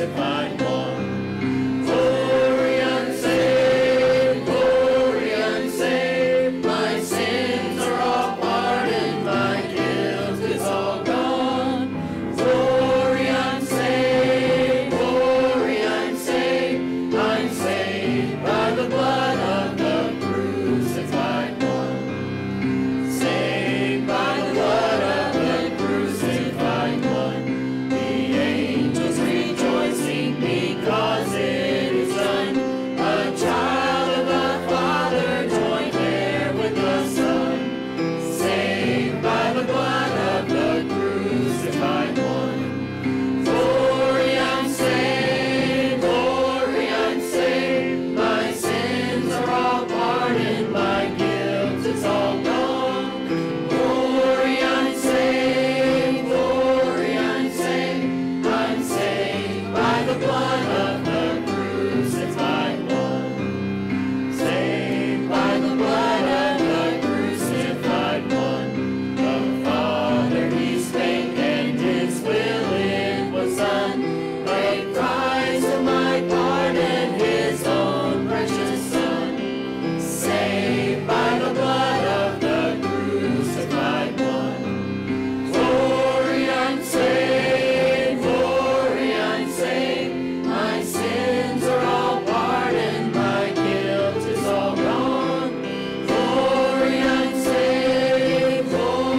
crucified one. Glory unsaved, glory unsaved, my sins are all pardoned, my guilt is all gone. Glory unsaved, I'm saved by the blood of the crucified one. Saved by the blood of the crucified one. The angels rejoicing because it is done. A child of the Father joined there with the Son. Saved by the blood of the crucified one. Glory unsaved, my sins are all pardoned, my guilt is all gone. Glory unsaved, I'm saved by the blood of the crucified one. Saved by the blood of the crucified one. The Father He spake and His will it was done. Paid price of my pardon, His own precious Son. Saved by the blood of the crucified one. Glory unsaved, my sins are all pardoned, my guilt is all gone. Glory unsaved,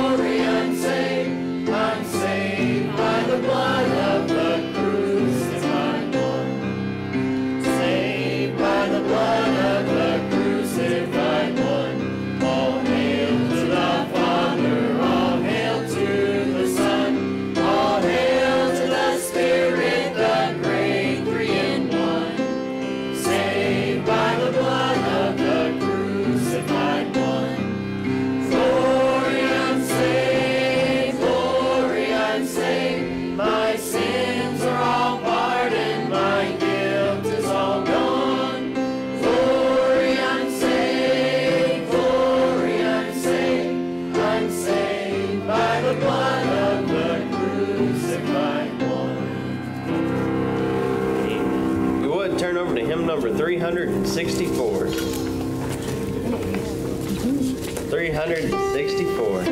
I'm saved by the blood of the crucified one. Saved by the blood of the crucified one. All hail to the Father, all hail to the Son, all hail to the Spirit, the great three-in-one. Saved by the blood of the crucified one. Glory unsaved, my sins are all pardoned, my guilt is all gone. Glory unsaved, I'm saved by the blood of the crucified one. You would turn over to hymn number 364. 364.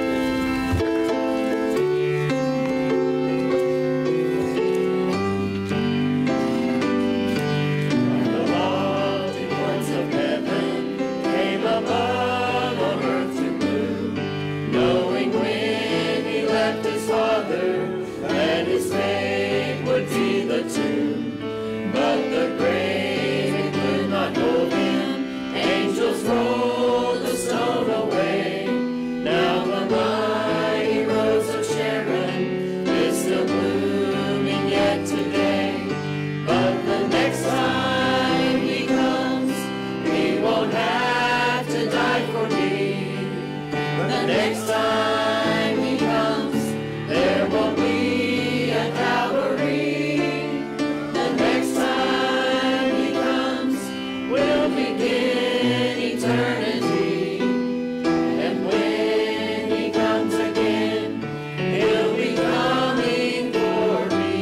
Above on earth to move, knowing when He left His Father that His fate would be the tomb. But the grave it could not hold Him, angels rolled the stone away. Now the mighty rose of Sharon is still blooming yet today. But the next time He comes, He won't have to die for me. The next time He comes, there won't be a Calvary. The next time He comes, we'll begin eternity. And when He comes again, He'll be coming for me.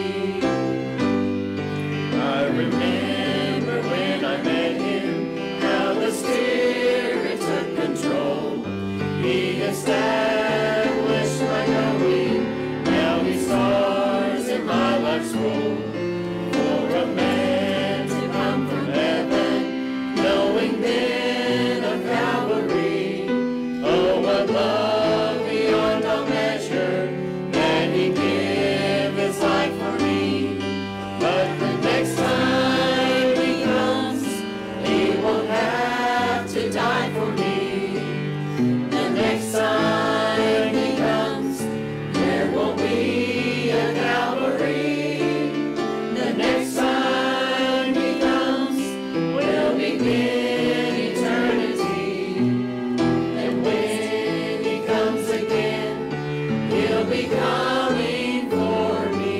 I remember when I met Him, how the Spirit took control. He established my going, now He stars in my life's roll. For a man to come from heaven, knowing then of Calvary, oh what love beyond all measure, that He gave His life for me. But the next time He comes, He won't have to die for me. The next time He comes, there won't be a Calvary. The next time He comes, we'll begin eternity. And when He comes again, He'll be coming for me.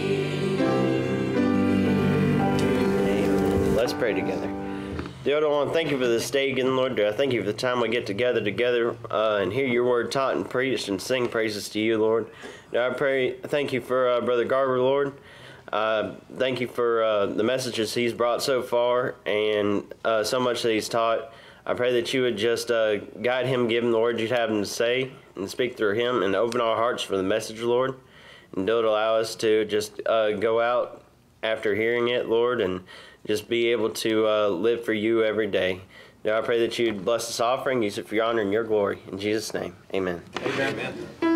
Let's pray together. Dear Lord, I want to thank You for this day again, Lord. I thank You for the time we get together and hear Your word taught and preached and sing praises to You, Lord. I thank You for Brother Garber, Lord. thank you for the messages he's brought so far and so much that he's taught. I pray that you would just guide him, give him the words you'd have him to say, and speak through him, and open our hearts for the message, Lord. And don't allow us to just go out after hearing it, Lord, and just be able to live for you every day. Now I pray that you'd bless this offering, use it for your honor and your glory. In Jesus' name, amen. Amen.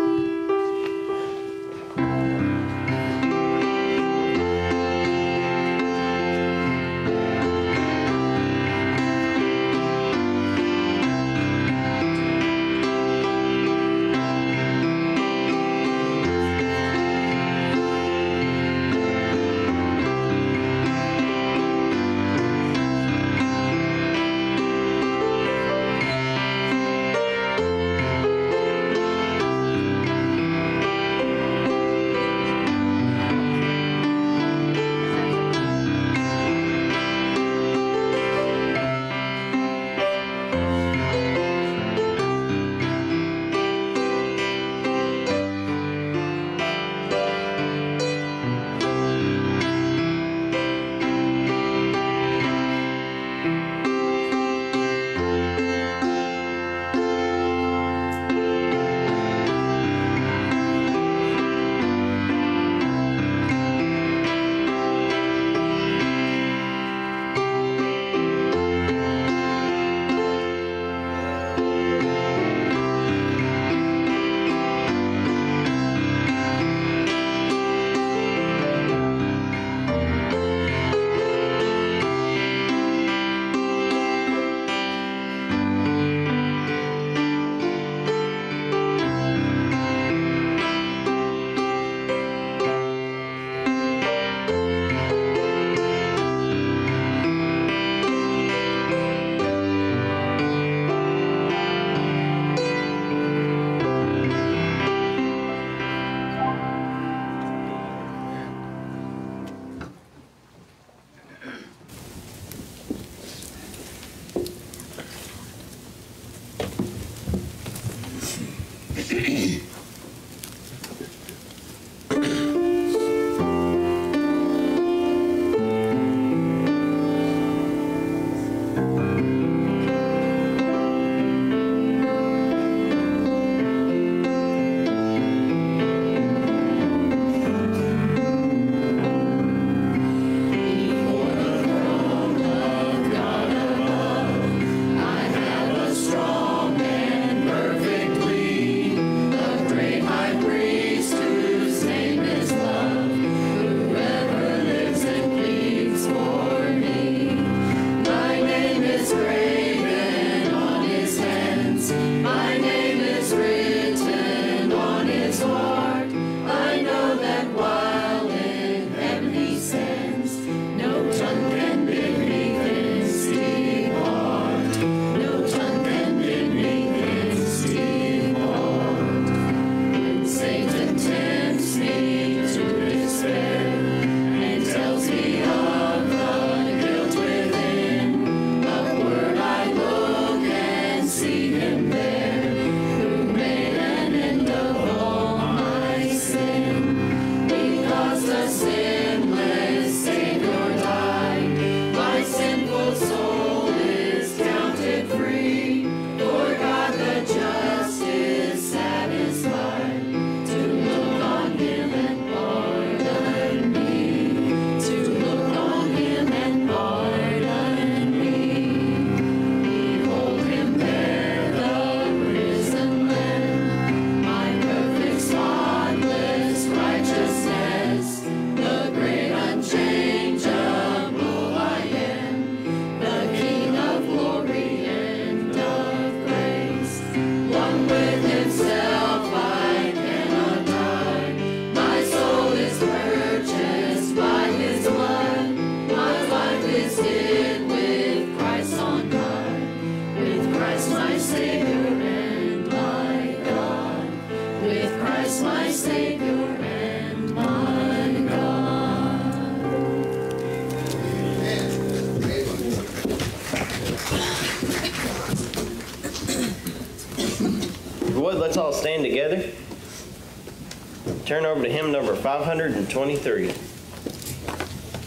Let's all stand together. Turn over to hymn number 523.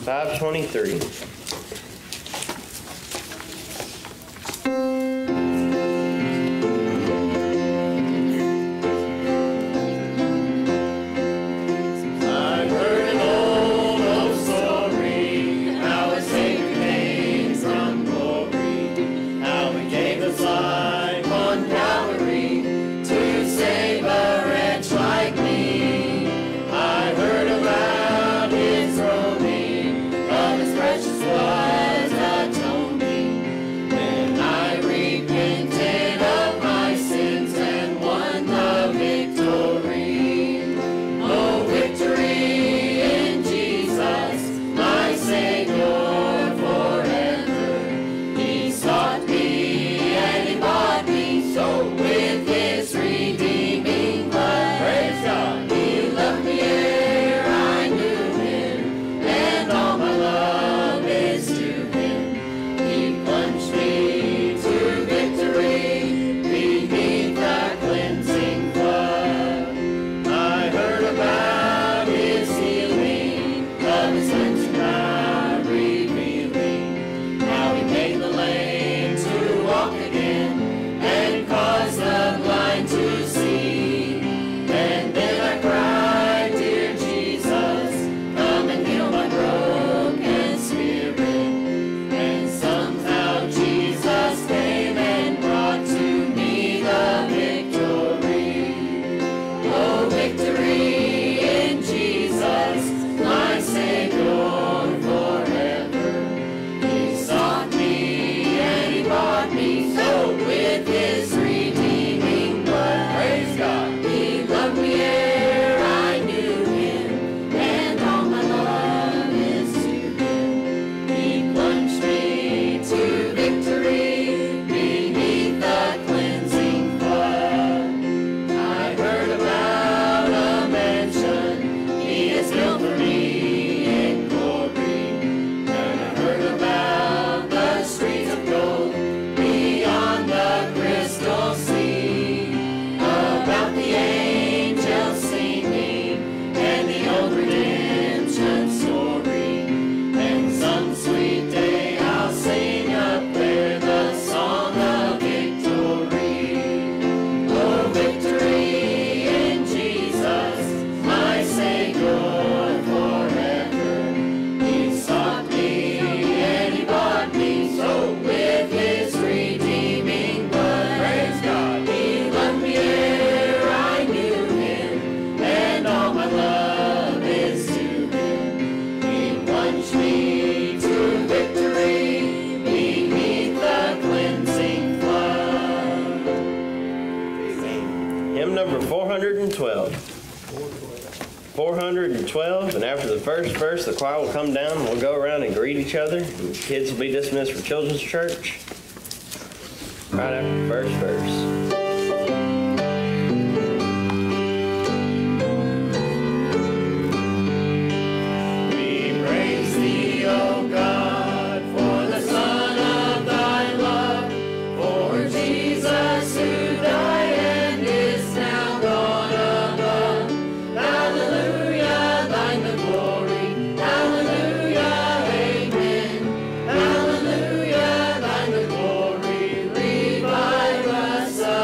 523. Hymn number 412. 412, and after the first verse, the choir will come down, and we'll go around and greet each other. And kids will be dismissed for children's church right after the first verse. Hallelujah, thine the glory, revive us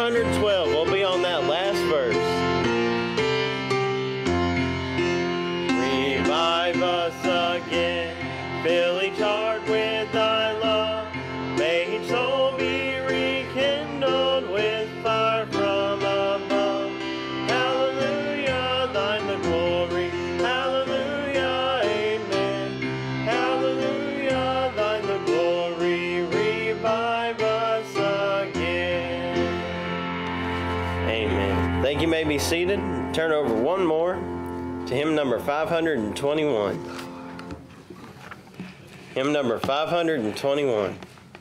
512. We'll be on that last verse. Revive us again, fill each heart with thy love. May each soul be rekindled with fire from above. Hallelujah, thine the glory. Hallelujah, amen. Hallelujah, thine the glory. Revive us again. Amen. Thank you. May be seated. Turn over one more to hymn number 521. Hymn number 521.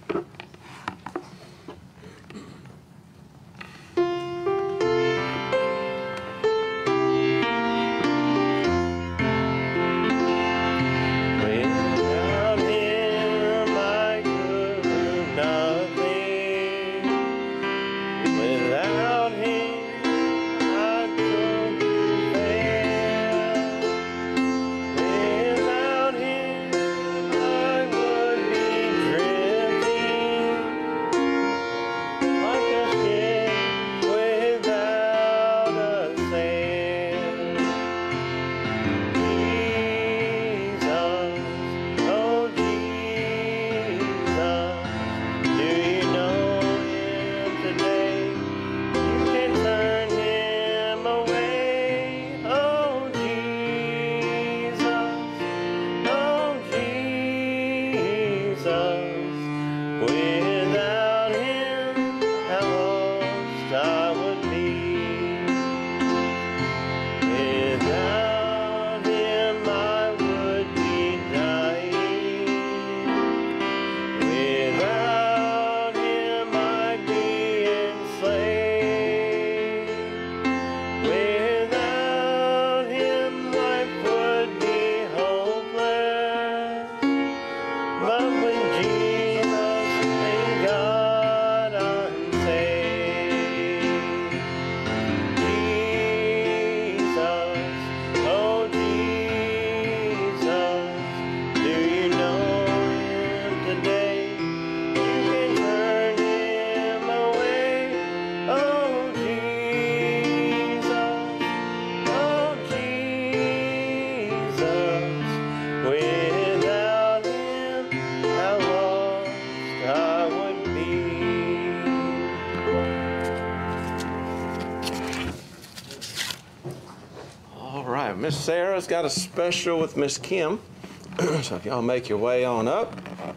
Miss Sarah's got a special with Miss Kim. So if y'all make your way on up.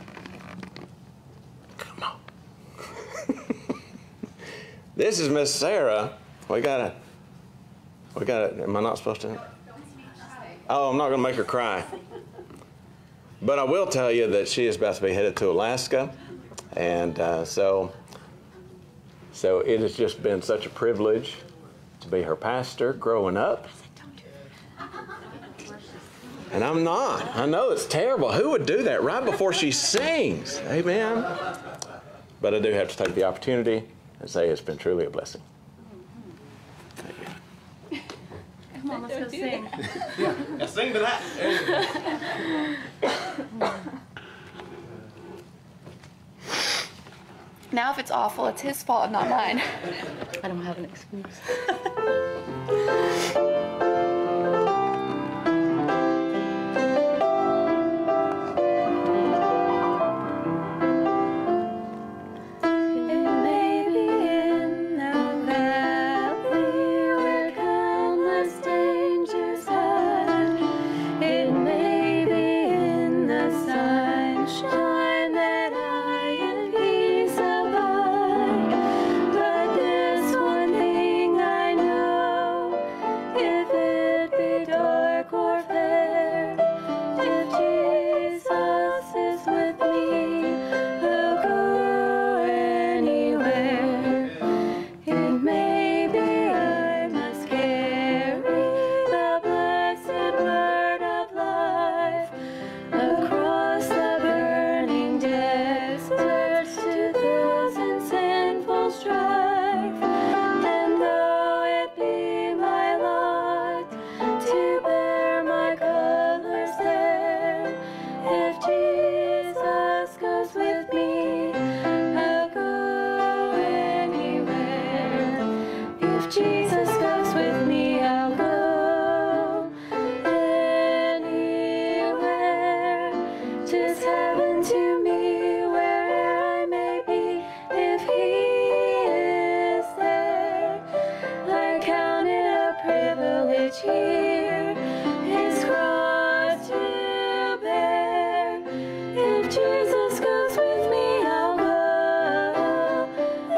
Come on. This is Miss Sarah. We gotta, am I not supposed to? Oh, I'm not gonna make her cry. But I will tell you that she is about to be headed to Alaska. And so it has just been such a privilege to be her pastor growing up. And I'm not. I know it's terrible. Who would do that right before she sings? Amen. But I do have to take the opportunity and say it's been truly a blessing. Amen. Come on, let's go sing. Yeah, sing to that. Now if it's awful, it's his fault, not mine. I don't have an excuse. But there's one thing I know. Jesus goes with me, I'll go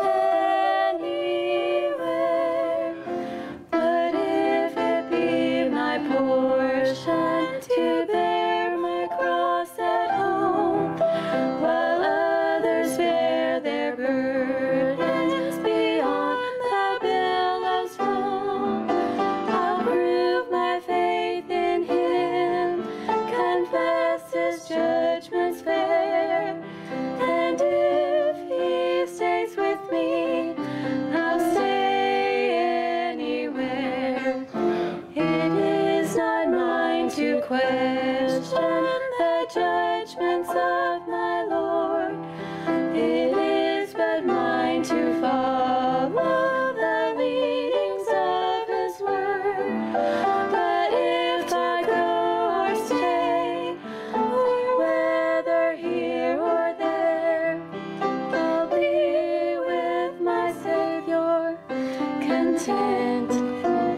anywhere. But if it be my portion to bear my cross at home, while others bear their burdens beyond the billows roll, I'll prove my faith in Him, confess His judgments fair, and if He stays with me, I'll stay anywhere. It is not mine to question the judgments of my Lord. It is but mine to follow the leadings of His word. But if I go or stay, or whether here or there, I'll be with my Savior, content in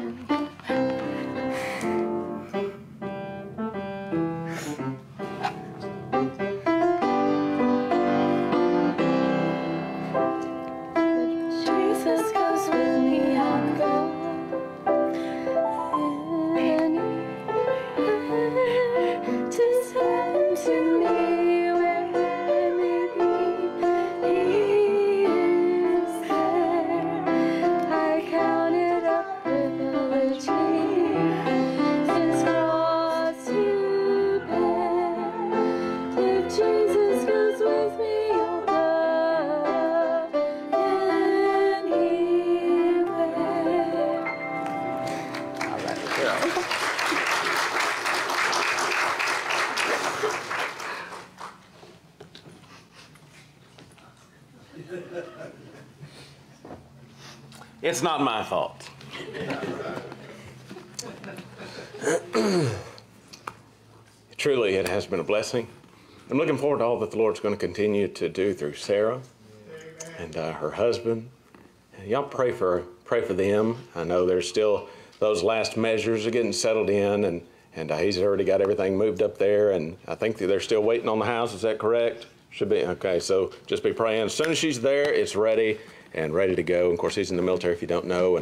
Jesus goes with me, I'll go anywhere to send to me where I may be. He is there. I count it a privilege His cross to bear. If Jesus goes with me, I'll go anywhere. All right, girl. It's not my fault. Truly, it has been a blessing. I'm looking forward to all that the Lord's going to continue to do through Sarah and her husband. And y'all pray for them. I know there's still those last measures are getting settled in, and he's already got everything moved up there, and I think that they're still waiting on the house. Is that correct? Should be. Okay, so just be praying. As soon as she's there, it's ready to go. And of course, he's in the military if you don't know,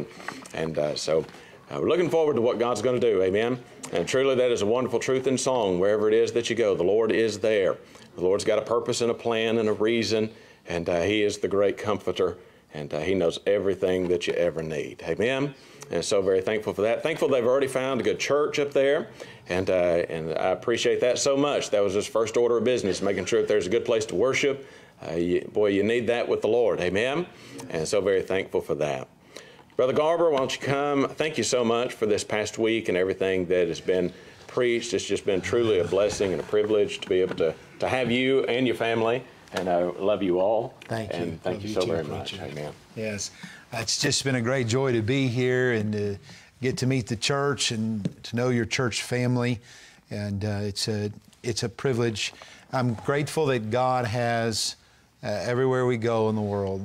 so we're looking forward to what God's going to do. Amen. And truly, that is a wonderful truth in song. Wherever it is that you go, the Lord is there. The Lord's got a purpose and a plan and a reason, and He is the great comforter, and He knows everything that you ever need. Amen. And so very thankful for that. Thankful they've already found a good church up there, and I appreciate that so much. That was His first order of business, making sure that there's a good place to worship. You need that with the Lord. Amen. And so very thankful for that. Brother Garber, why don't you come? Thank you so much for this past week and everything that has been preached. It's just been truly a blessing and a privilege to be able to have you and your family. And I love you all. Thank you. And thank you so very much. Amen. Yes. It's just been a great joy to be here and to get to meet the church and to know your church family. And it's a privilege. I'm grateful that God has, everywhere we go in the world,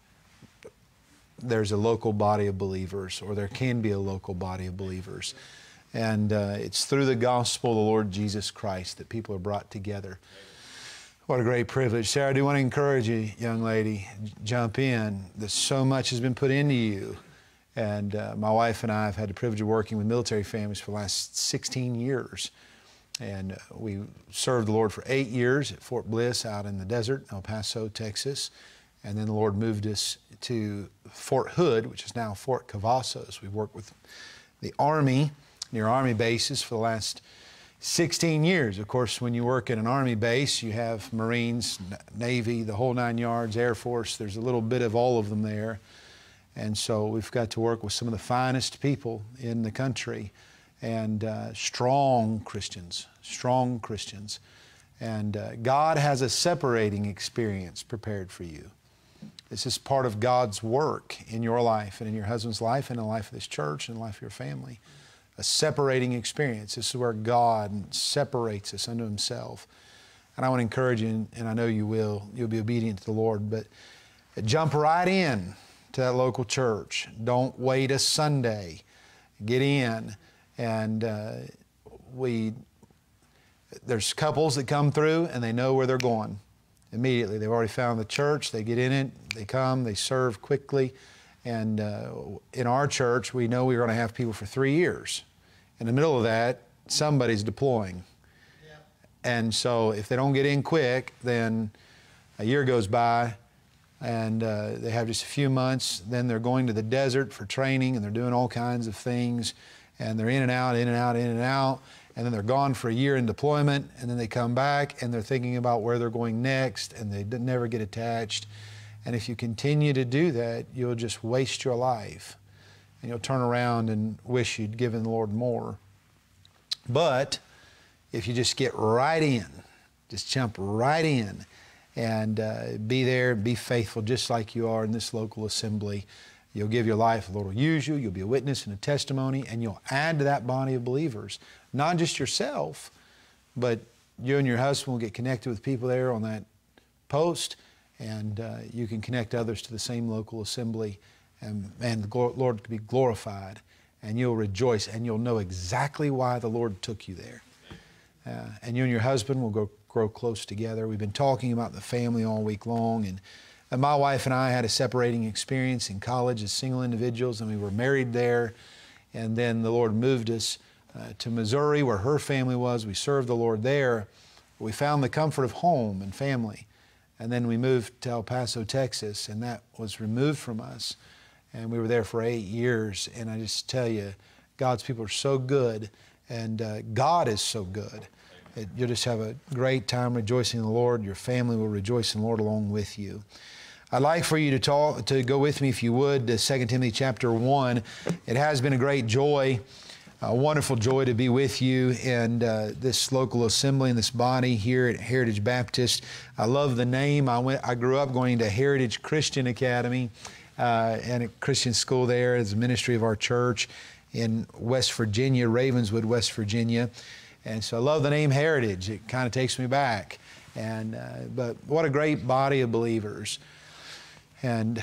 there's a local body of believers, or there can be a local body of believers. And it's through the gospel of the Lord Jesus Christ that people are brought together. What a great privilege. Sarah, I do want to encourage you, young lady, jump in. There's so much has been put into you. And my wife and I have had the privilege of working with military families for the last 16 years. And we served the Lord for 8 years at Fort Bliss out in the desert, El Paso, Texas. And then the Lord moved us to Fort Hood, which is now Fort Cavazos. We've worked with the Army, near Army bases for the last 16 years. Of course, when you work at an Army base, you have Marines, Navy, the whole 9 yards, Air Force. There's a little bit of all of them there. And so we've got to work with some of the finest people in the country, and strong Christians. And God has a separating experience prepared for you. This is part of God's work in your life and in your husband's life and in the life of this church and the life of your family. A separating experience. This is where God separates us unto Himself. And I want to encourage you, and I know you will, you'll be obedient to the Lord, but jump right in to that local church. Don't wait a Sunday. Get in. And There's couples that come through and they know where they're going immediately. They've already found the church. They get in it. They come. They serve quickly. And in our church, we know we're going to have people for 3 years. In the middle of that, somebody's deploying. Yeah. And so if they don't get in quick, then a year goes by and they have just a few months. Then they're going to the desert for training and they're doing all kinds of things. And they're in and out, in and out, in and out. And then they're gone for a year in deployment, and then they come back and they're thinking about where they're going next, and they never get attached. And if you continue to do that, you'll just waste your life. And you'll turn around and wish you'd given the Lord more. But if you just get right in, just jump right in and be there and be faithful just like you are in this local assembly, you'll give your life, the Lord will use you, you'll be a witness and a testimony, and you'll add to that body of believers. Not just yourself, but you and your husband will get connected with people there on that post, and you can connect others to the same local assembly, and the Lord can be glorified, and you'll rejoice, and you'll know exactly why the Lord took you there. And you and your husband will grow close together. We've been talking about the family all week long, and my wife and I had a separating experience in college as single individuals, and we were married there, and then the Lord moved us to Missouri, where her family was. We served the Lord there. We found the comfort of home and family. And then we moved to El Paso, Texas, and that was removed from us. And we were there for 8 years. And I just tell you, God's people are so good, and God is so good. You'll just have a great time rejoicing in the Lord. Your family will rejoice in the Lord along with you. I'd like for you to go with me, if you would, to 2 Timothy chapter 1. It has been a great joy. A wonderful joy to be with you in this local assembly and this body here at Heritage Baptist. I love the name. I grew up going to Heritage Christian Academy and a Christian school there as a ministry of our church in West Virginia, Ravenswood, West Virginia. And so I love the name Heritage. It kind of takes me back. But what a great body of believers. And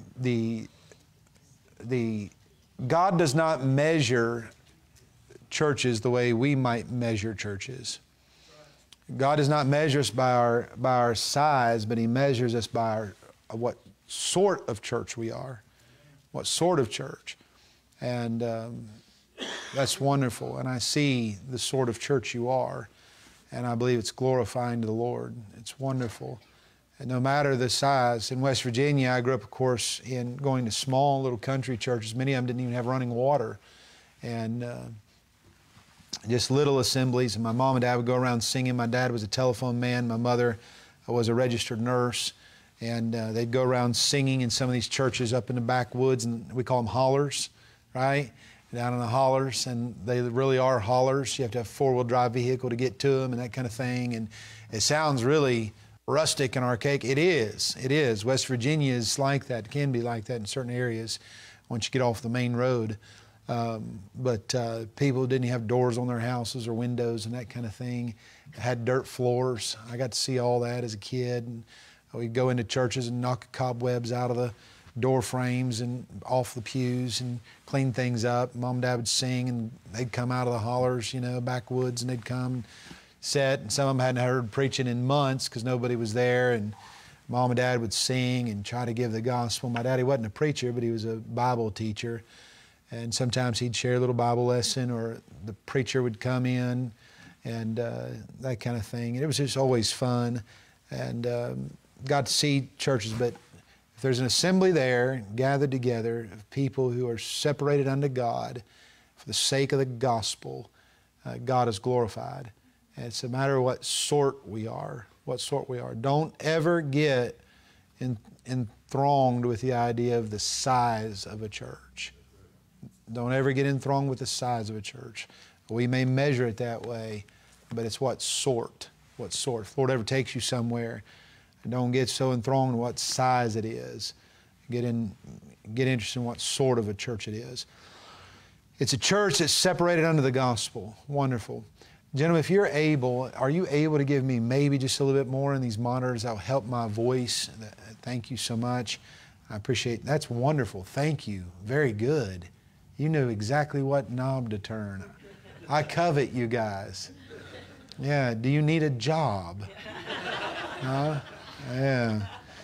God does not measure churches the way we might measure churches. God does not measure us by our size, but He measures us by what sort of church we are, what sort of church. And that's wonderful. And I see the sort of church you are, and I believe it's glorifying to the Lord. It's wonderful. And no matter the size, in West Virginia, I grew up, of course, in going to small little country churches. Many of them didn't even have running water. And just little assemblies, and my mom and dad would go around singing. My dad was a telephone man. My mother was a registered nurse, and they'd go around singing in some of these churches up in the backwoods, and we call them hollers, right? Down in the hollers, and they really are hollers. You have to have a four-wheel drive vehicle to get to them and that kind of thing, and it sounds really rustic and archaic. It is. It is. West Virginia is like that. It can be like that in certain areas once you get off the main road. But people didn't have doors on their houses or windows and that kind of thing. Had dirt floors. I got to see all that as a kid. And we'd go into churches and knock cobwebs out of the door frames and off the pews and clean things up. Mom and Dad would sing, and they'd come out of the hollers, backwoods, and they'd come and sit. And some of them hadn't heard preaching in months because nobody was there. And Mom and Dad would sing and try to give the gospel. My daddy wasn't a preacher, but he was a Bible teacher. And sometimes he'd share a little Bible lesson, or the preacher would come in, and that kind of thing. And it was just always fun, and got to see churches. But if there's an assembly there, gathered together, of people who are separated unto God for the sake of the gospel, God is glorified. And it's a matter of what sort we are, Don't ever get enthralled with the idea of the size of a church. Don't ever get enthralled with the size of a church. We may measure it that way, but it's what sort. If the Lord ever takes you somewhere, don't get so enthralled in what size it is. Get interested in what sort of a church it is. It's a church that's separated under the gospel. Wonderful. Gentlemen, if you're able, are you able to give me maybe just a little bit more in these monitors that'll help my voice? Thank you so much. I appreciate it. That's wonderful. Thank you. Very good. You knew exactly what knob to turn. I covet you guys. Yeah. Do you need a job? Yeah.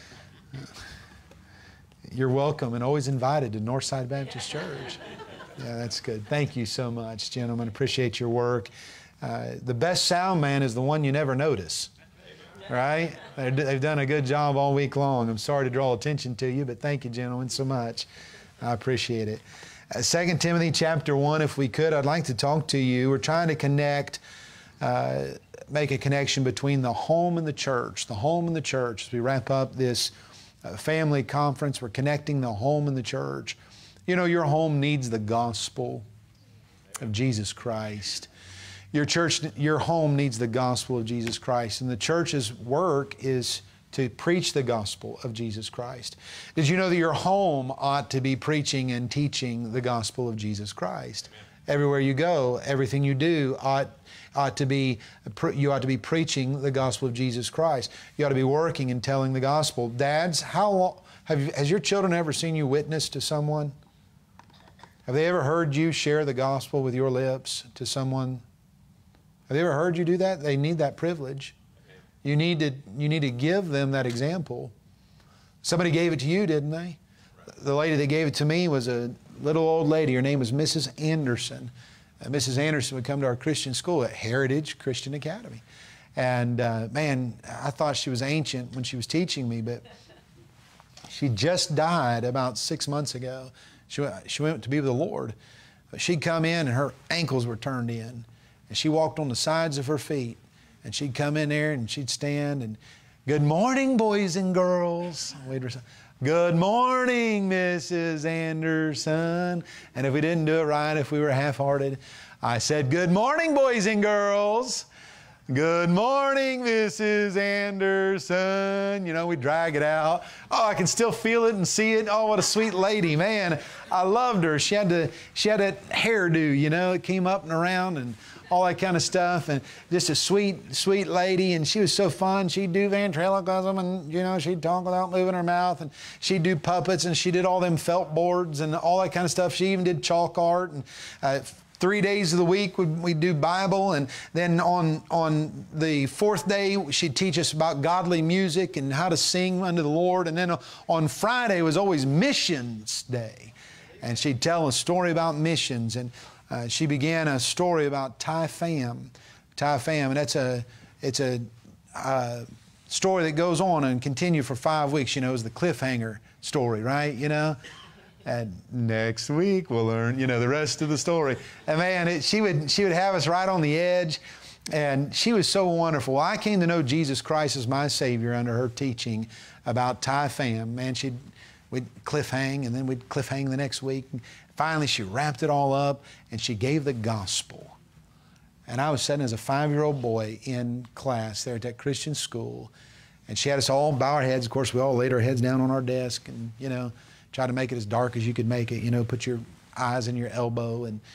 You're welcome and always invited to Northside Baptist Church. Yeah, that's good. Thank you so much, gentlemen. Appreciate your work. The best sound man is the one you never notice, right? They've done a good job all week long. I'm sorry to draw attention to you, but thank you, gentlemen, so much. I appreciate it. 2 Timothy chapter 1, if we could, I'd like to talk to you. We're trying to connect, make a connection between the home and the church. The home and the church. As we wrap up this family conference, we're connecting the home and the church. You know, your home needs the gospel of Jesus Christ. Your church, your home needs the gospel of Jesus Christ. And the church's work is to preach the gospel of Jesus Christ. Did you know that your home ought to be preaching and teaching the gospel of Jesus Christ? Everywhere you go, everything you do ought to be preaching the gospel of Jesus Christ. You ought to be working and telling the gospel. Dads, has your children ever seen you witness to someone? Have they ever heard you share the gospel with your lips to someone? Have they ever heard you do that? They need that privilege. You need to give them that example. Somebody gave it to you, didn't they? The lady that gave it to me was a little old lady. Her name was Mrs. Anderson. Mrs. Anderson would come to our Christian school at Heritage Christian Academy. And man, I thought she was ancient when she was teaching me, but she just died about 6 months ago. She went to be with the Lord. But she'd come in and her ankles were turned in. And she walked on the sides of her feet. And she'd come in there and she'd stand and, "Good morning, boys and girls." "Good morning, Mrs. Anderson." And if we didn't do it right, if we were half-hearted, I said, "Good morning, boys and girls." "Good morning, Mrs. Anderson." You know, we drag it out. Oh, I can still feel it and see it. Oh, what a sweet lady, man. I loved her. She had that hairdo, you know, it came up and around and all that kind of stuff, and just a sweet, sweet lady, and she was so fun. She'd do ventriloquism, and, you know, she'd talk without moving her mouth, and she'd do puppets, and she did all them felt boards and all that kind of stuff. She even did chalk art, and 3 days of the week we'd do Bible, and then on the fourth day she'd teach us about godly music and how to sing unto the Lord, and then on Friday was always Missions Day, and she'd tell a story about missions, and she began a story about Thai Pham, and it's a story that goes on and continue for 5 weeks. You know, it's the cliffhanger story, right? You know, and next week we'll learn, you know, the rest of the story. And man, she would have us right on the edge, and she was so wonderful. I came to know Jesus Christ as my Savior under her teaching about Thai Pham. Man, we'd cliffhang, and then we'd cliffhang the next week. Finally, she wrapped it all up, and she gave the gospel. And I was sitting as a 5-year-old boy in class there at that Christian school, and she had us all bow our heads. Of course, we all laid our heads down on our desk and, you know, try to make it as dark as you could make it, you know, put your eyes in your elbow. And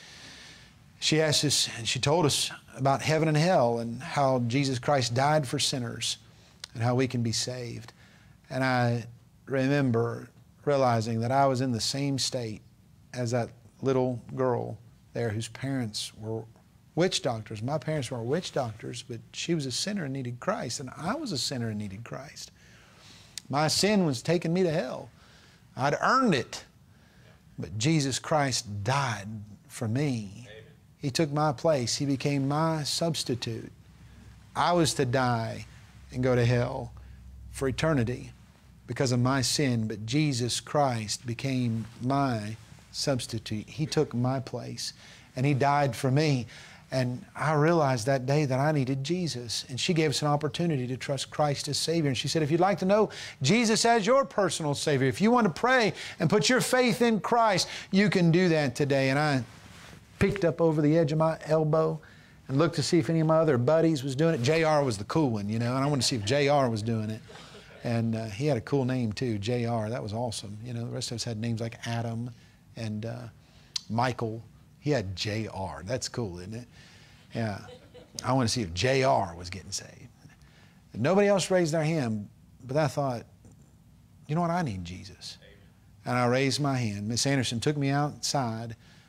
she asked us, and she told us about heaven and hell and how Jesus Christ died for sinners and how we can be saved. And I remember realizing that I was in the same state as that little girl there whose parents were witch doctors. My parents were witch doctors, but she was a sinner and needed Christ, and I was a sinner and needed Christ. My sin was taking me to hell. I'd earned it, but Jesus Christ died for me. He took my place. He became my substitute. I was to die and go to hell for eternity because of my sin, but Jesus Christ became my substitute. He took my place, and He died for me. And I realized that day that I needed Jesus, and she gave us an opportunity to trust Christ as Savior. And she said, if you'd like to know Jesus as your personal Savior, if you want to pray and put your faith in Christ, you can do that today. And I peeked up over the edge of my elbow and looked to see if any of my other buddies was doing it. JR was the cool one, you know, and I wanted to see if JR was doing it. And he had a cool name too, JR. That was awesome. You know, the rest of us had names like Adam and Michael. He had JR. That's cool, isn't it? Yeah. I want to see if JR was getting saved. And nobody else raised their hand, but I thought, you know what? I need Jesus. And I raised my hand. Miss Anderson took me outside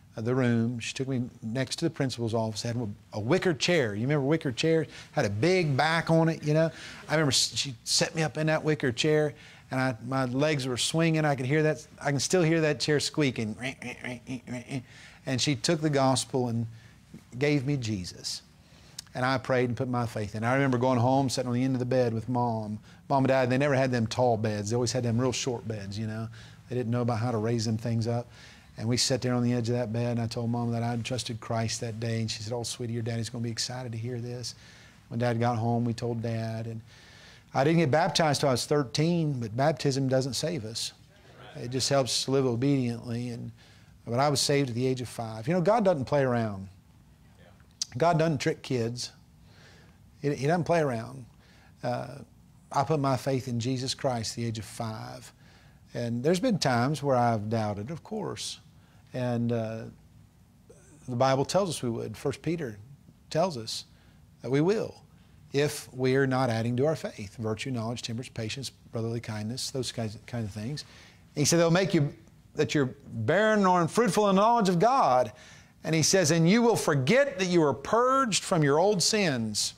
the room. She took me next to the principal's office, had a wicker chair. You remember wicker chairs? Had a big back on it, you know. I remember she set me up in that wicker chair, and my legs were swinging. I could hear that. I can still hear that chair squeaking. And she took the gospel and gave me Jesus. And I prayed and put my faith in. I remember going home, sitting on the end of the bed with Mom. Mom and Dad, they never had them tall beds. They always had them real short beds, you know. They didn't know about how to raise them things up. And we sat there on the edge of that bed, and I told Mom that I'd trusted Christ that day. And she said, "Oh, sweetie, your daddy's going to be excited to hear this." When Dad got home, we told Dad. And I didn't get baptized till I was 13, but baptism doesn't save us. It just helps us to live obediently. But I was saved at the age of 5. You know, God doesn't play around. God doesn't trick kids. He doesn't play around. I put my faith in Jesus Christ at the age of 5. And there's been times where I've doubted, of course. And the Bible tells us we would. 1 Peter tells us that we will, if we are not adding to our faith. Virtue, knowledge, temperance, patience, brotherly kindness, those kinds of things. And he said they'll make you that you're barren or unfruitful in the knowledge of God. And he says, and you will forget that you are purged from your old sins.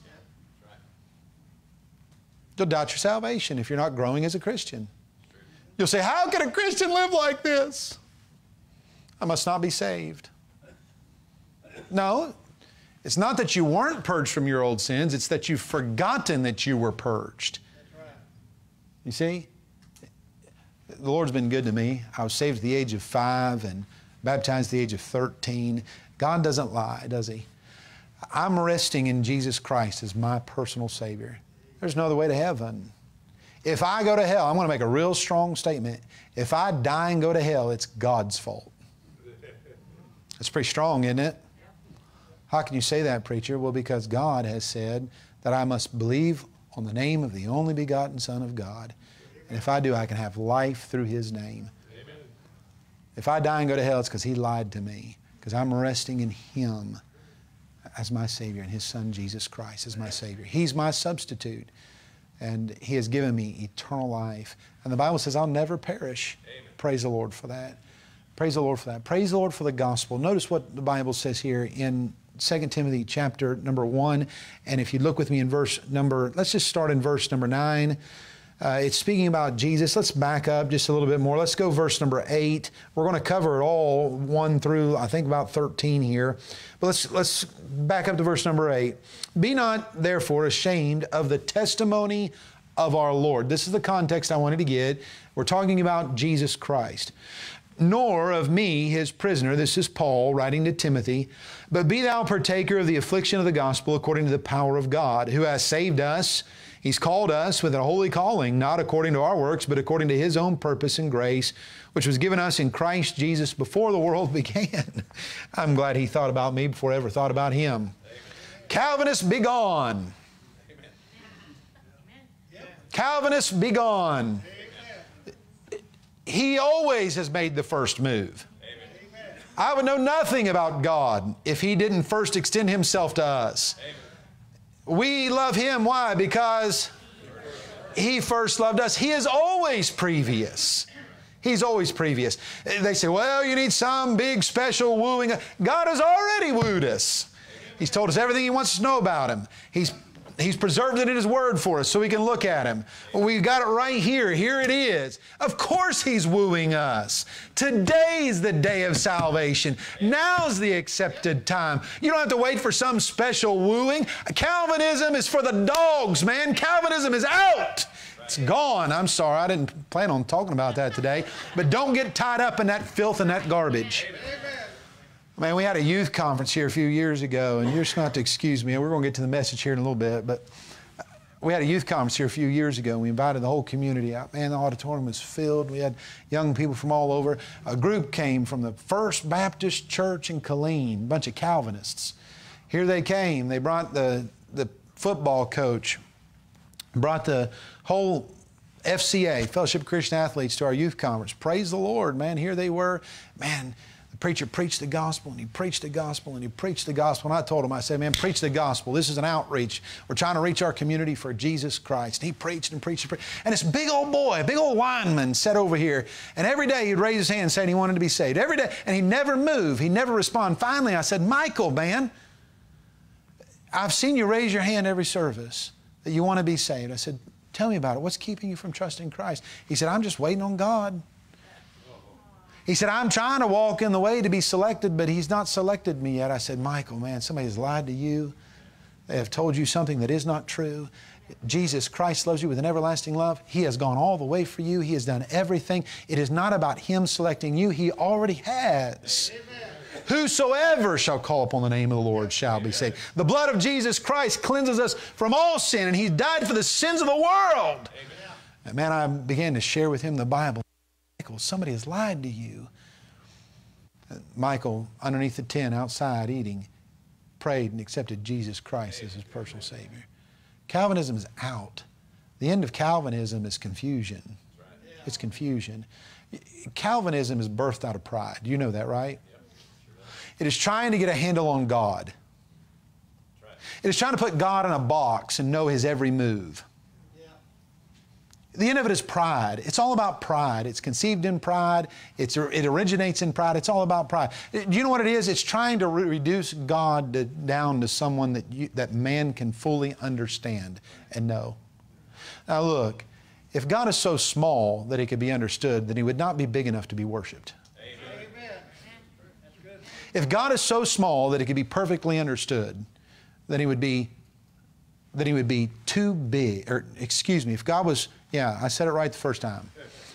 You'll doubt your salvation if you're not growing as a Christian. You'll say, how can a Christian live like this? I must not be saved. No, it's not that you weren't purged from your old sins. It's that you've forgotten that you were purged. You see? The Lord's been good to me. I was saved at the age of 5 and baptized at the age of 13. God doesn't lie, does He? I'm resting in Jesus Christ as my personal Savior. There's no other way to heaven. If I go to hell, I'm going to make a real strong statement. If I die and go to hell, it's God's fault. That's pretty strong, isn't it? How can you say that, preacher? Well, because God has said that I must believe on the name of the only begotten Son of God. And if I do, I can have life through His name. Amen. If I die and go to hell, it's because He lied to me. Because I'm resting in Him as my Savior and His Son, Jesus Christ, as my Savior. He's my substitute. And He has given me eternal life. And the Bible says I'll never perish. Amen. Praise the Lord for that. Praise the Lord for that. Praise the Lord for the gospel. Notice what the Bible says here in 2 Timothy chapter number 1. And if you look with me in let's just start in verse number 9. It's speaking about Jesus. Let's back up just a little bit more. Let's go verse number 8. We're going to cover it all 1 through, I think, about 13 here. But let's back up to verse number 8. Be not therefore ashamed of the testimony of our Lord. This is the context I wanted to get. We're talking about Jesus Christ. Nor of me, His prisoner, this is Paul writing to Timothy, but be thou partaker of the affliction of the gospel according to the power of God, who has saved us. He's called us with a holy calling, not according to our works, but according to His own purpose and grace, which was given us in Christ Jesus before the world began. I'm glad He thought about me before I ever thought about Him. Amen. Calvinists, be gone. Amen. Calvinists, be gone. Amen. He always has made the first move. Amen. I would know nothing about God if He didn't first extend Himself to us. Amen. We love Him. Why? Because He first loved us. He is always previous. He's always previous. They say, well, you need some big special wooing. God has already wooed us. He's told us everything He wants us to know about Him. He's preserved it in His Word for us so we can look at Him. We've got it right here. Here it is. Of course He's wooing us. Today's the day of salvation. Now's the accepted time. You don't have to wait for some special wooing. Calvinism is for the dogs, man. Calvinism is out. It's gone. I'm sorry. I didn't plan on talking about that today. But don't get tied up in that filth and that garbage. Man, we had a youth conference here a few years ago, and you're just going to have to excuse me. We're going to get to the message here in a little bit, but we had a youth conference here a few years ago, and we invited the whole community out. Man, the auditorium was filled. We had young people from all over. A group came from the First Baptist Church in Killeen, a bunch of Calvinists. Here they came. They brought the football coach, brought the whole FCA, Fellowship of Christian Athletes, to our youth conference. Praise the Lord, man. Here they were. Man, the preacher preached the gospel, and he preached the gospel, and he preached the gospel. And I told him, I said, man, preach the gospel. This is an outreach. We're trying to reach our community for Jesus Christ. And he preached and preached and preached. And this big old boy, a big old lineman sat over here, and every day he'd raise his hand saying he wanted to be saved. Every day. And he'd never move. He'd never respond. Finally, I said, Michael, man, I've seen you raise your hand every service that you want to be saved. I said, tell me about it. What's keeping you from trusting Christ? He said, I'm just waiting on God. He said, I'm trying to walk in the way to be selected, but He's not selected me yet. I said, Michael, man, somebody has lied to you. They have told you something that is not true. Jesus Christ loves you with an everlasting love. He has gone all the way for you. He has done everything. It is not about Him selecting you. He already has. Amen. Whosoever shall call upon the name of the Lord shall be saved. The blood of Jesus Christ cleanses us from all sin, and He died for the sins of the world. Amen. And man, I began to share with him the Bible. Michael, somebody has lied to you. Michael, underneath the tent outside eating, prayed and accepted Jesus Christ as his personal Savior. Calvinism is out. The end of Calvinism is confusion. It's confusion. Calvinism is birthed out of pride. You know that, right? It is trying to get a handle on God. It is trying to put God in a box and know His every move. The end of it is pride. It's all about pride. It's conceived in pride. It originates in pride. It's all about pride. Do you know what it is? It's trying to reduce God down to someone that man can fully understand and know. Now look, if God is so small that He could be understood, then He would not be big enough to be worshiped. Amen. If God is so small that He could be perfectly understood, then He would be too big. Or excuse me, if God was... Yeah, I said it right the first time.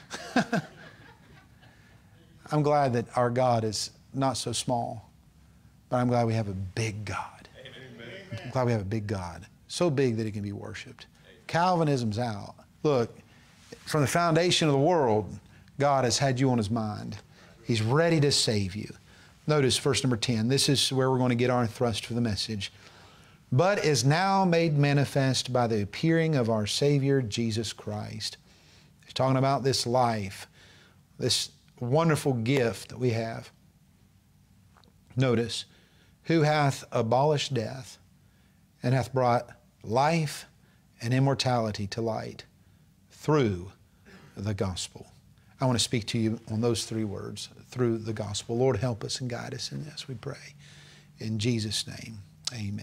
I'm glad that our God is not so small, but I'm glad we have a big God. Amen. I'm glad we have a big God, so big that He can be worshiped. Calvinism's out. Look, from the foundation of the world, God has had you on His mind. He's ready to save you. Notice verse number 10. This is where we're going to get our thrust for the message. But is now made manifest by the appearing of our Savior, Jesus Christ. He's talking about this life, this wonderful gift that we have. Notice, who hath abolished death and hath brought life and immortality to light through the gospel. I want to speak to you on those three words, through the gospel. Lord, help us and guide us in this, we pray. In Jesus' name, amen.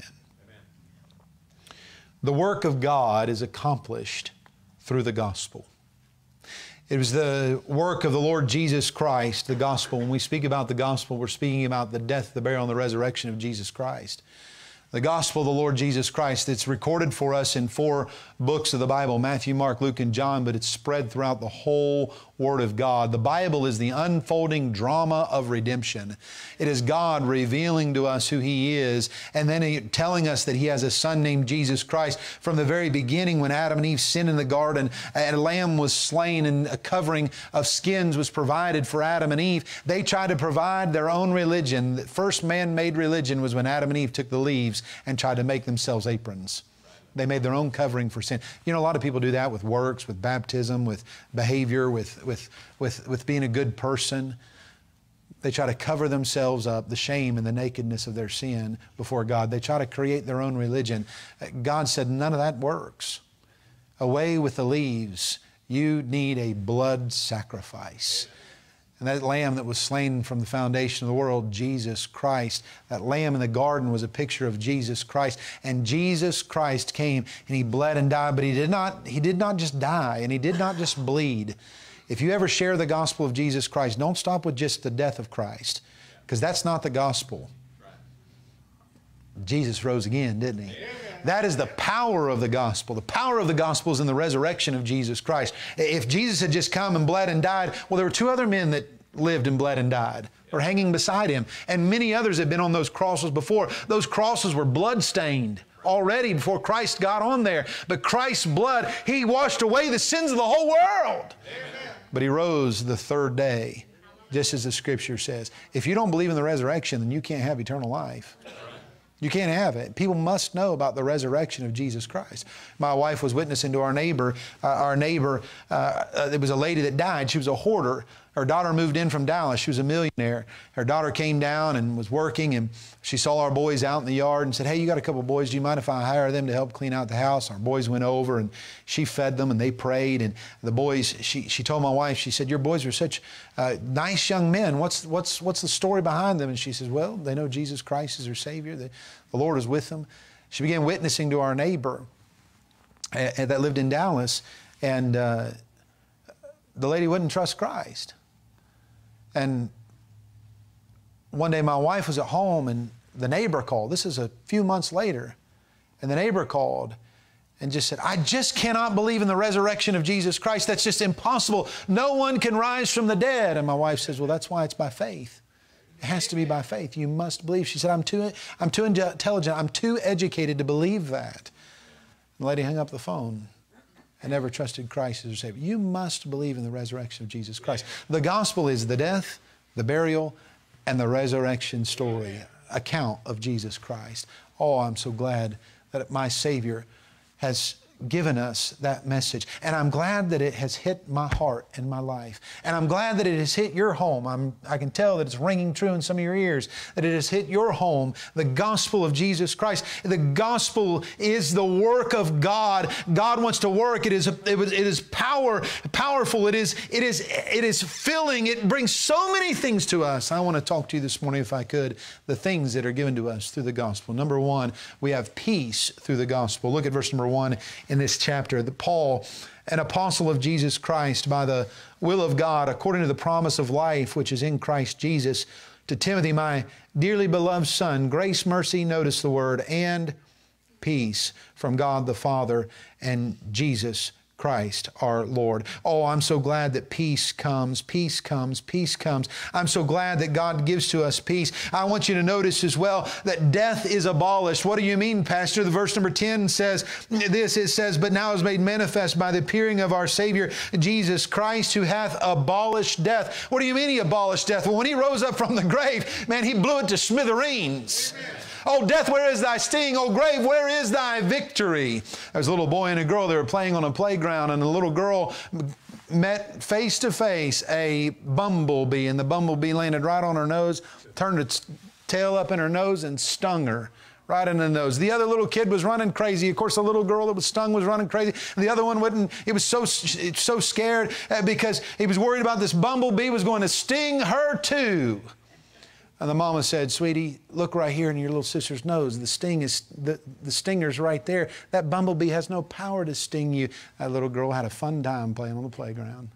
The work of God is accomplished through the gospel. It was the work of the Lord Jesus Christ, the gospel. When we speak about the gospel, we're speaking about the death, the burial, and the resurrection of Jesus Christ. The gospel of the Lord Jesus Christ, it's recorded for us in 4 books of the Bible, Matthew, Mark, Luke, and John, but it's spread throughout the whole Word of God. The Bible is the unfolding drama of redemption. It is God revealing to us who He is, and then telling us that He has a Son named Jesus Christ. From the very beginning, when Adam and Eve sinned in the garden, and a lamb was slain and a covering of skins was provided for Adam and Eve, they tried to provide their own religion. The first man-made religion was when Adam and Eve took the leaves and tried to make themselves aprons. They made their own covering for sin. You know, a lot of people do that with works, with baptism, with behavior, with being a good person. They try to cover themselves up, the shame and the nakedness of their sin before God. They try to create their own religion. God said, none of that works. Away with the leaves. You need a blood sacrifice. And that lamb that was slain from the foundation of the world, Jesus Christ, that lamb in the garden was a picture of Jesus Christ. And Jesus Christ came and He bled and died, but He did not just die, and He did not just bleed. If you ever share the gospel of Jesus Christ, don't stop with just the death of Christ, because that's not the gospel. Jesus rose again, didn't He? That is the power of the gospel. The power of the gospel is in the resurrection of Jesus Christ. If Jesus had just come and bled and died, well, there were 2 other men that lived and bled and died, or hanging beside Him. And many others had been on those crosses before. Those crosses were blood-stained already before Christ got on there. But Christ's blood, He washed away the sins of the whole world. Amen. But He rose the 3rd day, just as the Scripture says. If you don't believe in the resurrection, then you can't have eternal life. You can't have it. People must know about the resurrection of Jesus Christ. My wife was witnessing to our neighbor. It was a lady that died. She was a hoarder. Her daughter moved in from Dallas. She was a millionaire. Her daughter came down and was working, and she saw our boys out in the yard and said, hey, you got a couple of boys. Do you mind if I hire them to help clean out the house? Our boys went over, and she fed them, and they prayed. And the boys, she told my wife, she said, your boys are such nice young men. What's the story behind them? And she says, well, they know Jesus Christ is their Savior. The Lord is with them. She began witnessing to our neighbor that lived in Dallas, and the lady wouldn't trust Christ. And one day my wife was at home and the neighbor called. This is a few months later. And the neighbor called and just said, I just cannot believe in the resurrection of Jesus Christ. That's just impossible. No one can rise from the dead. And my wife says, well, that's why it's by faith. It has to be by faith. You must believe. She said, I'm too intelligent. I'm too educated to believe that. The lady hung up the phone. I never trusted Christ as her Savior. You must believe in the resurrection of Jesus Christ. The gospel is the death, the burial, and the resurrection story, account of Jesus Christ. Oh, I'm so glad that my Savior has given us that message. And I'm glad that it has hit my heart and my life. And I'm glad that it has hit your home. I can tell that it's ringing true in some of your ears, that it has hit your home, the gospel of Jesus Christ. The gospel is the work of God. God wants to work. It is powerful. It is filling. It brings so many things to us. I want to talk to you this morning, if I could, the things that are given to us through the gospel. Number one, we have peace through the gospel. Look at verse number 1 in this chapter. That Paul, an apostle of Jesus Christ by the will of God, according to the promise of life which is in Christ Jesus, to Timothy, my dearly beloved son, grace, mercy, notice the word, and peace from God the Father and Jesus Christ our Lord. Oh, I'm so glad that peace comes, peace comes, peace comes. I'm so glad that God gives to us peace. I want you to notice as well that death is abolished. What do you mean, Pastor? The verse number 10 says this, it says, but now is made manifest by the appearing of our Savior, Jesus Christ, who hath abolished death. What do you mean He abolished death? Well, when He rose up from the grave, man, He blew it to smithereens. Amen. Oh, death, where is thy sting? Oh, grave, where is thy victory? There was a little boy and a girl. They were playing on a playground, and the little girl met face to face a bumblebee, and the bumblebee landed right on her nose, turned its tail up in her nose, and stung her right in the nose. The other little kid was running crazy. Of course, the little girl that was stung was running crazy. And the other one wouldn't. He was so scared because he was worried about this bumblebee was going to sting her too. And the mama said, sweetie, look right here in your little sister's nose. The stinger's right there. That bumblebee has no power to sting you. That little girl had a fun time playing on the playground.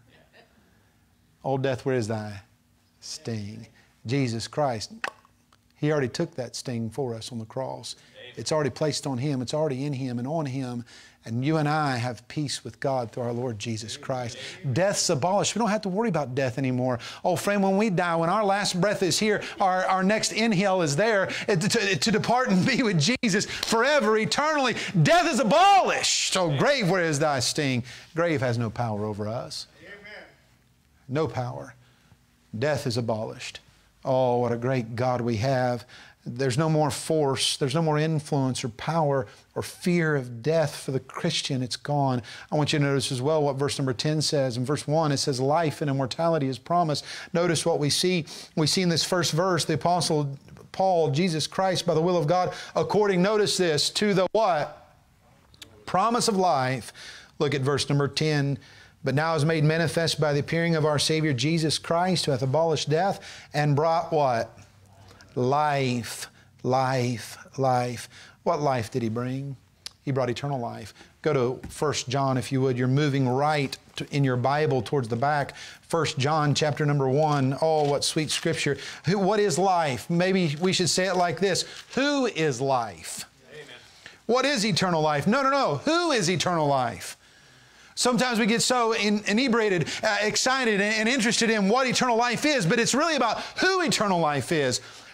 Old death, where is thy sting? Jesus Christ, He already took that sting for us on the cross. It's already placed on Him. It's already in Him and on Him. And you and I have peace with God through our Lord Jesus Christ. Death's abolished. We don't have to worry about death anymore. Oh, friend, when we die, when our last breath is here, our next inhale is there to depart and be with Jesus forever, eternally. Death is abolished. So grave, where is thy sting? Grave has no power over us. Amen. No power. Death is abolished. Oh, what a great God we have. There's no more force, there's no more influence or power or fear of death for the Christian. It's gone. I want you to notice as well what verse number 10 says. In verse 1, it says, life and immortality is promised. Notice what we see. We see in this first verse, the Apostle Paul, Jesus Christ, by the will of God, according, notice this, to the what? Promise of life. Look at verse number 10. But now is made manifest by the appearing of our Savior, Jesus Christ, who hath abolished death and brought what? Life, life, life. What life did He bring? He brought eternal life. Go to 1 John, if you would. You're moving right in your Bible towards the back. 1 John chapter number 1. Oh, what sweet scripture. What is life? Maybe we should say it like this. Who is life? Amen. What is eternal life? No. Who is eternal life? Sometimes we get so inebriated, excited, and interested in what eternal life is, but it's really about who eternal life is.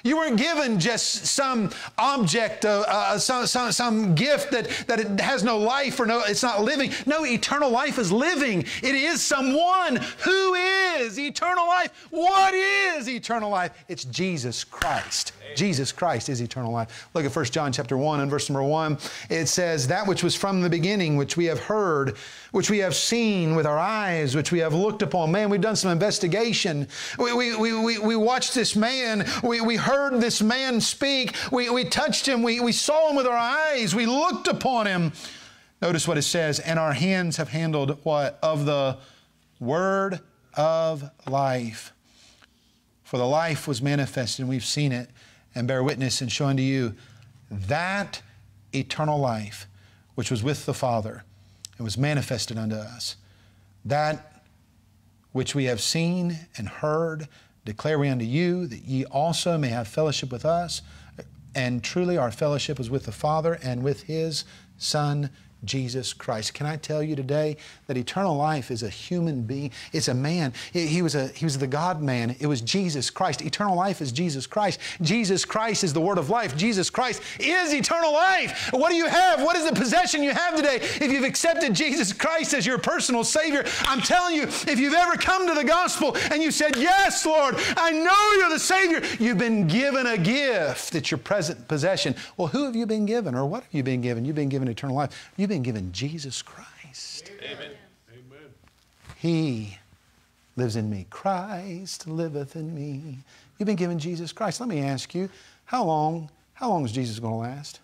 You weren't given just some object, some gift that it has no life or it's not living. No, eternal life is living. It is someone who is eternal life. What is eternal life? It's Jesus Christ. Amen. Jesus Christ is eternal life. Look at 1 John chapter 1 and verse number 1. It says, that which was from the beginning, which we have heard, which we have seen with our eyes, which we have looked upon. Man, we've done some investigation. We watched this man. We heard this man speak. We touched him. We saw him with our eyes. We looked upon him. Notice what it says. And our hands have handled what? Of the word of life. For the life was manifested, and we've seen it, and bear witness and show unto you that eternal life which was with the Father and was manifested unto us. That which we have seen and heard declare we unto you, that ye also may have fellowship with us. And truly our fellowship is with the Father and with His Son, Jesus Christ. Can I tell you today that eternal life is a human being? It's a man. He was the God-man. It was Jesus Christ. Eternal life is Jesus Christ. Jesus Christ is the Word of life. Jesus Christ is eternal life. What do you have? What is the possession you have today? If you've accepted Jesus Christ as your personal Savior, I'm telling you, if you've ever come to the gospel and you said, yes, Lord, I know you're the Savior, you've been given a gift that's your present possession. Well, who have you been given, or what have you been given? You've been given eternal life. You've been given Jesus Christ. Amen. Amen. He lives in me. Christ liveth in me. You've been given Jesus Christ. Let me ask you, how long is Jesus going to last?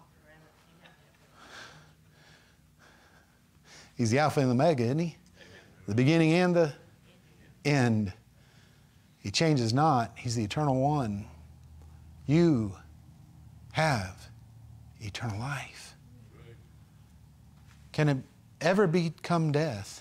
He's the Alpha and the Omega, isn't He? The beginning and the end. He changes not. He's the eternal one. You have eternal life. Can it ever become death?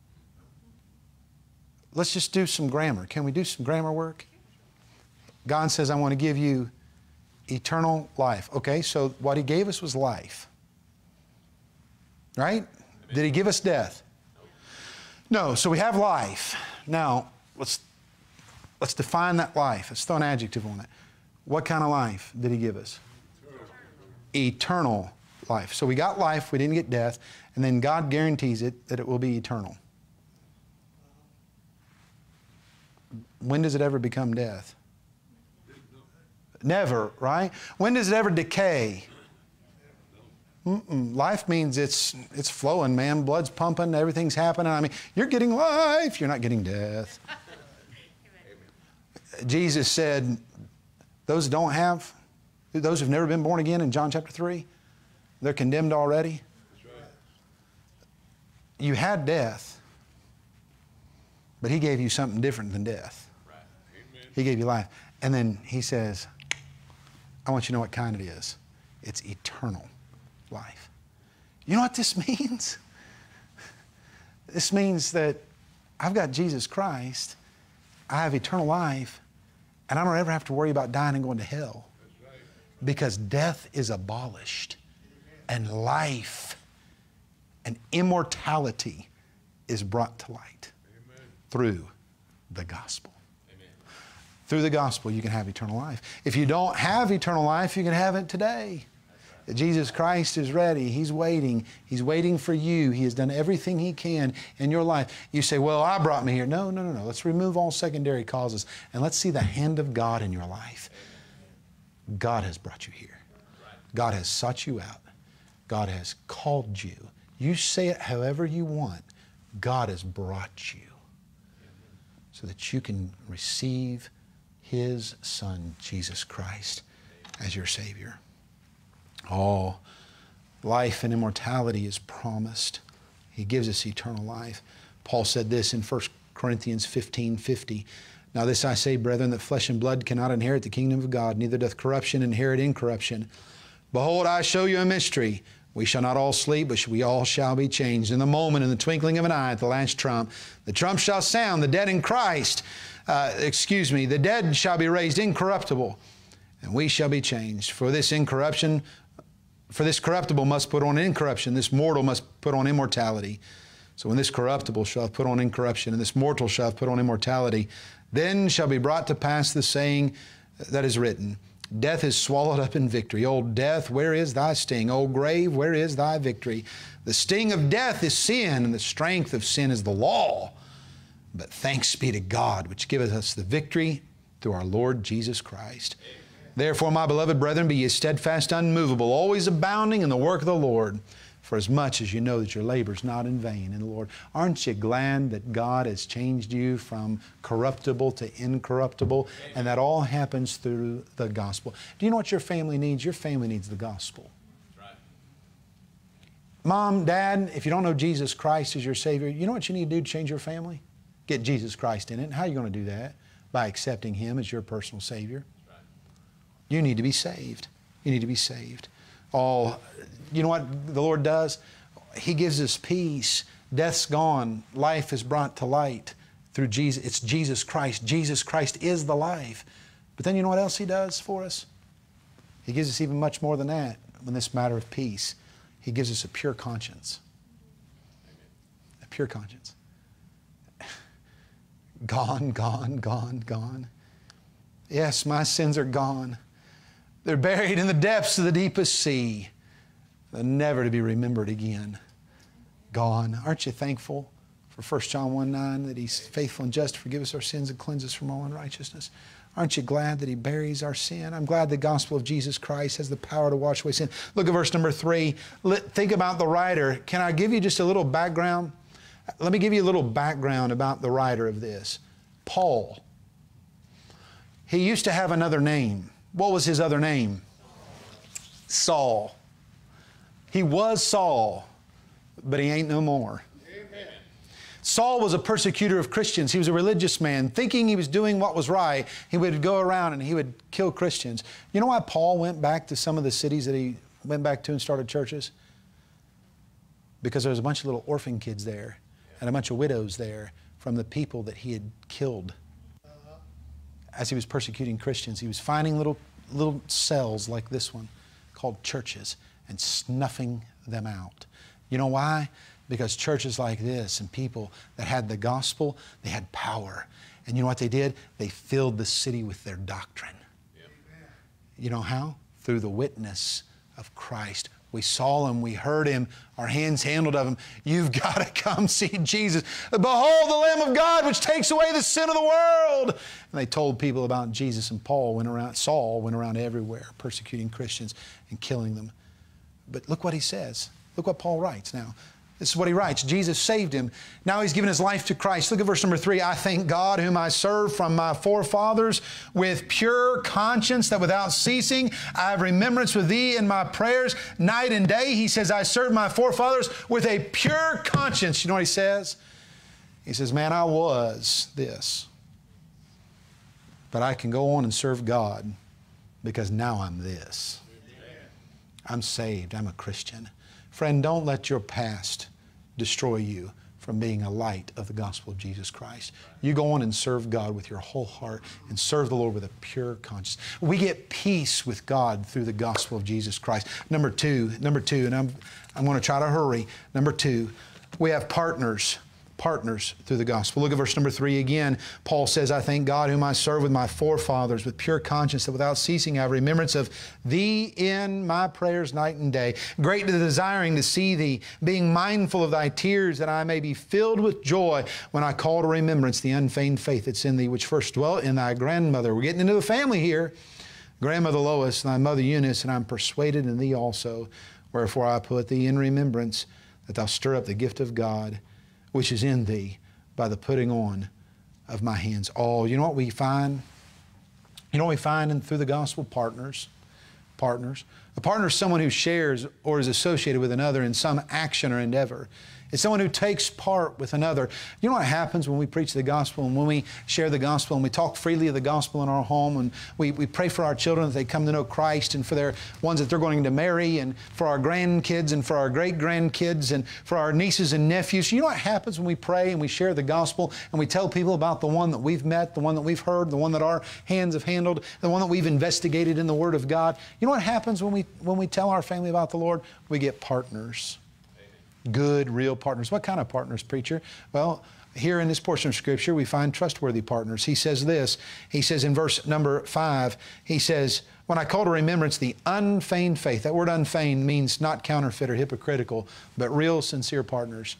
Let's just do some grammar. Can we do some grammar work? God says, I want to give you eternal life. Okay, so what He gave us was life. Right? Did He give us death? No, so we have life. Now, let's define that life. Let's throw an adjective on it. What kind of life did He give us? Eternal life. So we got life, we didn't get death, and then God guarantees it that it will be eternal. When does it ever become death? Never, right? When does it ever decay? Life means it's flowing, man. Blood's pumping, everything's happening. I mean, you're getting life, you're not getting death. Jesus said, those who've never been born again in John chapter 3, they're condemned already. You had death, but He gave you something different than death. He gave you life. And then He says, I want you to know what kind it is. It's eternal life. You know what this means? This means that I've got Jesus Christ, I have eternal life, and I don't ever have to worry about dying and going to hell. Because death is abolished, and life and immortality is brought to light. Amen. Through the gospel. Amen. Through the gospel, you can have eternal life. If you don't have eternal life, you can have it today. Right. Jesus Christ is ready. He's waiting. He's waiting for you. He has done everything He can in your life. You say, well, I brought me here. No. Let's remove all secondary causes, and let's see the hand of God in your life. God has brought you here. God has sought you out. God has called you. You say it however you want. God has brought you so that you can receive His Son, Jesus Christ, as your Savior. Oh, life and immortality is promised. He gives us eternal life. Paul said this in 1 Corinthians 15:50. Now this I say, brethren, that flesh and blood cannot inherit the kingdom of God, neither doth corruption inherit incorruption. Behold, I show you a mystery. We shall not all sleep, but we all shall be changed. In the moment, in the twinkling of an eye, at the last trump, the trump shall sound, the dead in Christ, the dead shall be raised incorruptible, and we shall be changed. For this corruptible must put on incorruption, this mortal must put on immortality. So when this corruptible shall have put on incorruption, and this mortal shall have put on immortality, then shall be brought to pass the saying, that is written, death is swallowed up in victory. O death, where is thy sting? O grave, where is thy victory? The sting of death is sin, and the strength of sin is the law. But thanks be to God, which giveth us the victory through our Lord Jesus Christ. Amen. Therefore, my beloved brethren, be ye steadfast, unmovable, always abounding in the work of the Lord, for as much as you know that your labor is not in vain in the Lord. Aren't you glad that God has changed you from corruptible to incorruptible? And that all happens through the gospel. Do you know what your family needs? Your family needs the gospel. That's right. Mom, Dad, if you don't know Jesus Christ as your Savior, you know what you need to do to change your family? Get Jesus Christ in it. And how are you going to do that? By accepting Him as your personal Savior. That's right. You need to be saved. You need to be saved. Oh, you know what the Lord does? He gives us peace. Death's gone. Life is brought to light through Jesus. It's Jesus Christ. Jesus Christ is the life. But then you know what else He does for us? He gives us even much more than that in this matter of peace. He gives us a pure conscience. A pure conscience. Gone, gone, gone, gone. Yes, my sins are gone. They're buried in the depths of the deepest sea. They're never to be remembered again. Gone. Aren't you thankful for 1 John 1:9 that He's faithful and just to forgive us our sins and cleanse us from all unrighteousness? Aren't you glad that He buries our sin? I'm glad the gospel of Jesus Christ has the power to wash away sin. Look at verse number 3. Think about the writer. Can I give you just a little background? Let me give you a little background about the writer of this. Paul. He used to have another name. What was his other name? Saul. He was Saul, but he ain't no more. Amen. Saul was a persecutor of Christians. He was a religious man. Thinking he was doing what was right, he would go around and he would kill Christians. You know why Paul went back to some of the cities that he went back to and started churches? Because there was a bunch of little orphan kids there and a bunch of widows there from the people that he had killed. As he was persecuting Christians, he was finding little cells like this one called churches and snuffing them out. You know why? Because churches like this and people that had the gospel, they had power. And you know what they did? They filled the city with their doctrine. Yep. You know how? Through the witness of Christ. We saw Him, we heard Him, our hands handled of Him. You've got to come see Jesus. Behold the Lamb of God which takes away the sin of the world. And they told people about Jesus, and Saul went around everywhere persecuting Christians and killing them. But look what he says. Look what Paul writes now. This is what he writes. Jesus saved him. Now he's given his life to Christ. Look at verse number 3. I thank God whom I serve from my forefathers with pure conscience, that without ceasing I have remembrance with thee in my prayers night and day. He says, I serve my forefathers with a pure conscience. You know what he says? He says, man, I was this. But I can go on and serve God because now I'm this. I'm saved. I'm a Christian. Friend, don't let your past destroy you from being a light of the gospel of Jesus Christ. You go on and serve God with your whole heart and serve the Lord with a pure conscience. We get peace with God through the gospel of Jesus Christ. Number two, and I'm going to try to hurry. Number 2, we have partners through the gospel. Look at verse number 3 again. Paul says, I thank God whom I serve with my forefathers with pure conscience, that without ceasing I have remembrance of thee in my prayers night and day, greatly desiring to see thee, being mindful of thy tears, that I may be filled with joy when I call to remembrance the unfeigned faith that's in thee, which first dwelt in thy grandmother. We're getting into the family here. Grandmother Lois and thy mother Eunice, and I'm persuaded in thee also. Wherefore I put thee in remembrance, that thou stir up the gift of God, which is in thee by the putting on of my hands. Oh, you know what we find? You know what we find through the gospel? Partners. A partner is someone who shares or is associated with another in some action or endeavor. It's someone who takes part with another. You know what happens when we preach the gospel and when we share the gospel and we talk freely of the gospel in our home, and we pray for our children that they come to know Christ, and for their ones that they're going to marry, and for our grandkids and for our great-grandkids and for our nieces and nephews. You know what happens when we pray and we share the gospel and we tell people about the one that we've met, the one that we've heard, the one that our hands have handled, the one that we've investigated in the Word of God? You know what happens when we tell our family about the Lord? We get partners. Good, real partners. What kind of partners, preacher? Well, here in this portion of Scripture, we find trustworthy partners. He says this. He says in verse number 5, he says, when I call to remembrance the unfeigned faith. That word unfeigned means not counterfeit or hypocritical, but real, sincere partners.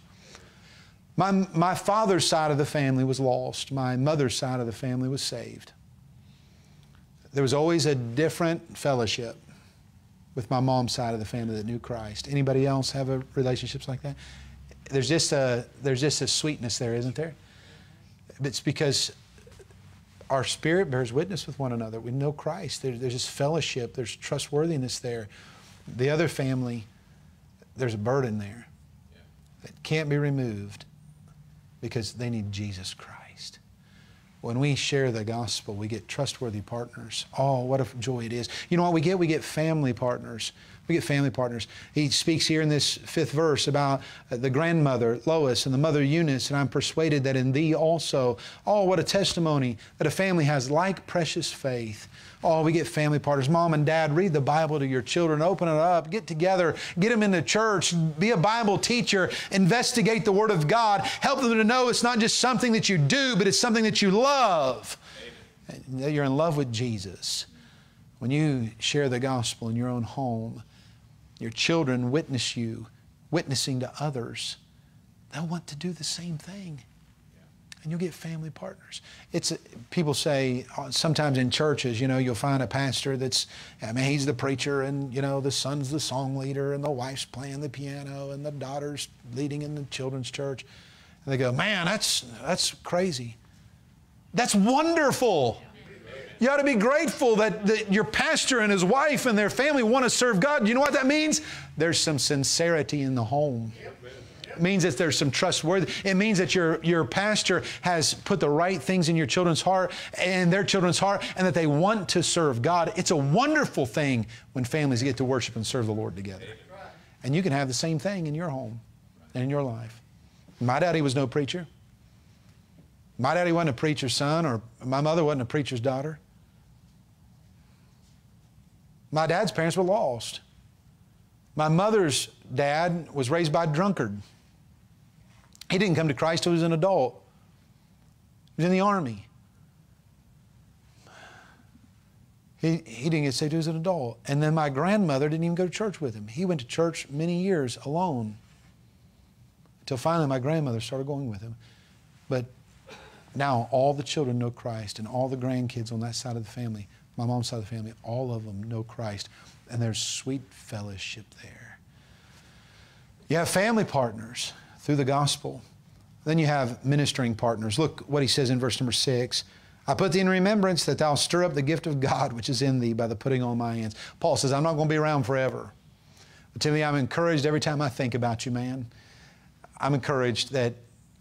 My father's side of the family was lost. My mother's side of the family was saved. There was always a different fellowship with my mom's side of the family that knew Christ. Anybody else have relationships like that? There's just a sweetness there, isn't there? It's because our spirit bears witness with one another. We know Christ. There's this fellowship. There's trustworthiness there. The other family, there's a burden there that can't be removed because they need Jesus Christ. When we share the gospel, we get trustworthy partners. Oh, what a joy it is. You know what we get? We get family partners. We get family partners. He speaks here in this 5th verse about the grandmother, Lois, and the mother, Eunice, and I'm persuaded that in thee also. Oh, what a testimony that a family has like precious faith. Oh, we get family partners. Mom and Dad, read the Bible to your children. Open it up. Get together. Get them into church. Be a Bible teacher. Investigate the Word of God. Help them to know it's not just something that you do, but it's something that you love. That you're in love with Jesus. When you share the gospel in your own home, your children witness you, witnessing to others. They'll want to do the same thing. And you'll get family partners. People say sometimes in churches, you'll find a pastor he's the preacher and, the son's the song leader and the wife's playing the piano and the daughter's leading in the children's church. And they go, man, that's crazy. That's wonderful. You ought to be grateful that your pastor and his wife and their family want to serve God. You know what that means? There's some sincerity in the home. It means that there's some trustworthy. It means that your pastor has put the right things in your children's heart and their children's heart, and that they want to serve God. It's a wonderful thing when families get to worship and serve the Lord together. And you can have the same thing in your home and in your life. My daddy was no preacher. My daddy wasn't a preacher's son, or my mother wasn't a preacher's daughter. My dad's parents were lost. My mother's dad was raised by a drunkard. He didn't come to Christ till he was an adult. He was in the army. He didn't get saved till he was an adult. And then my grandmother didn't even go to church with him. He went to church many years alone. Until finally my grandmother started going with him. But now all the children know Christ, and all the grandkids on that side of the family, my mom's side of the family, all of them know Christ. And there's sweet fellowship there. You have family partners through the gospel. Then you have ministering partners. Look what he says in verse number 6. I put thee in remembrance that thou stir up the gift of God which is in thee by the putting on my hands. Paul says, I'm not going to be around forever. But Timothy, I'm encouraged every time I think about you, man. I'm encouraged that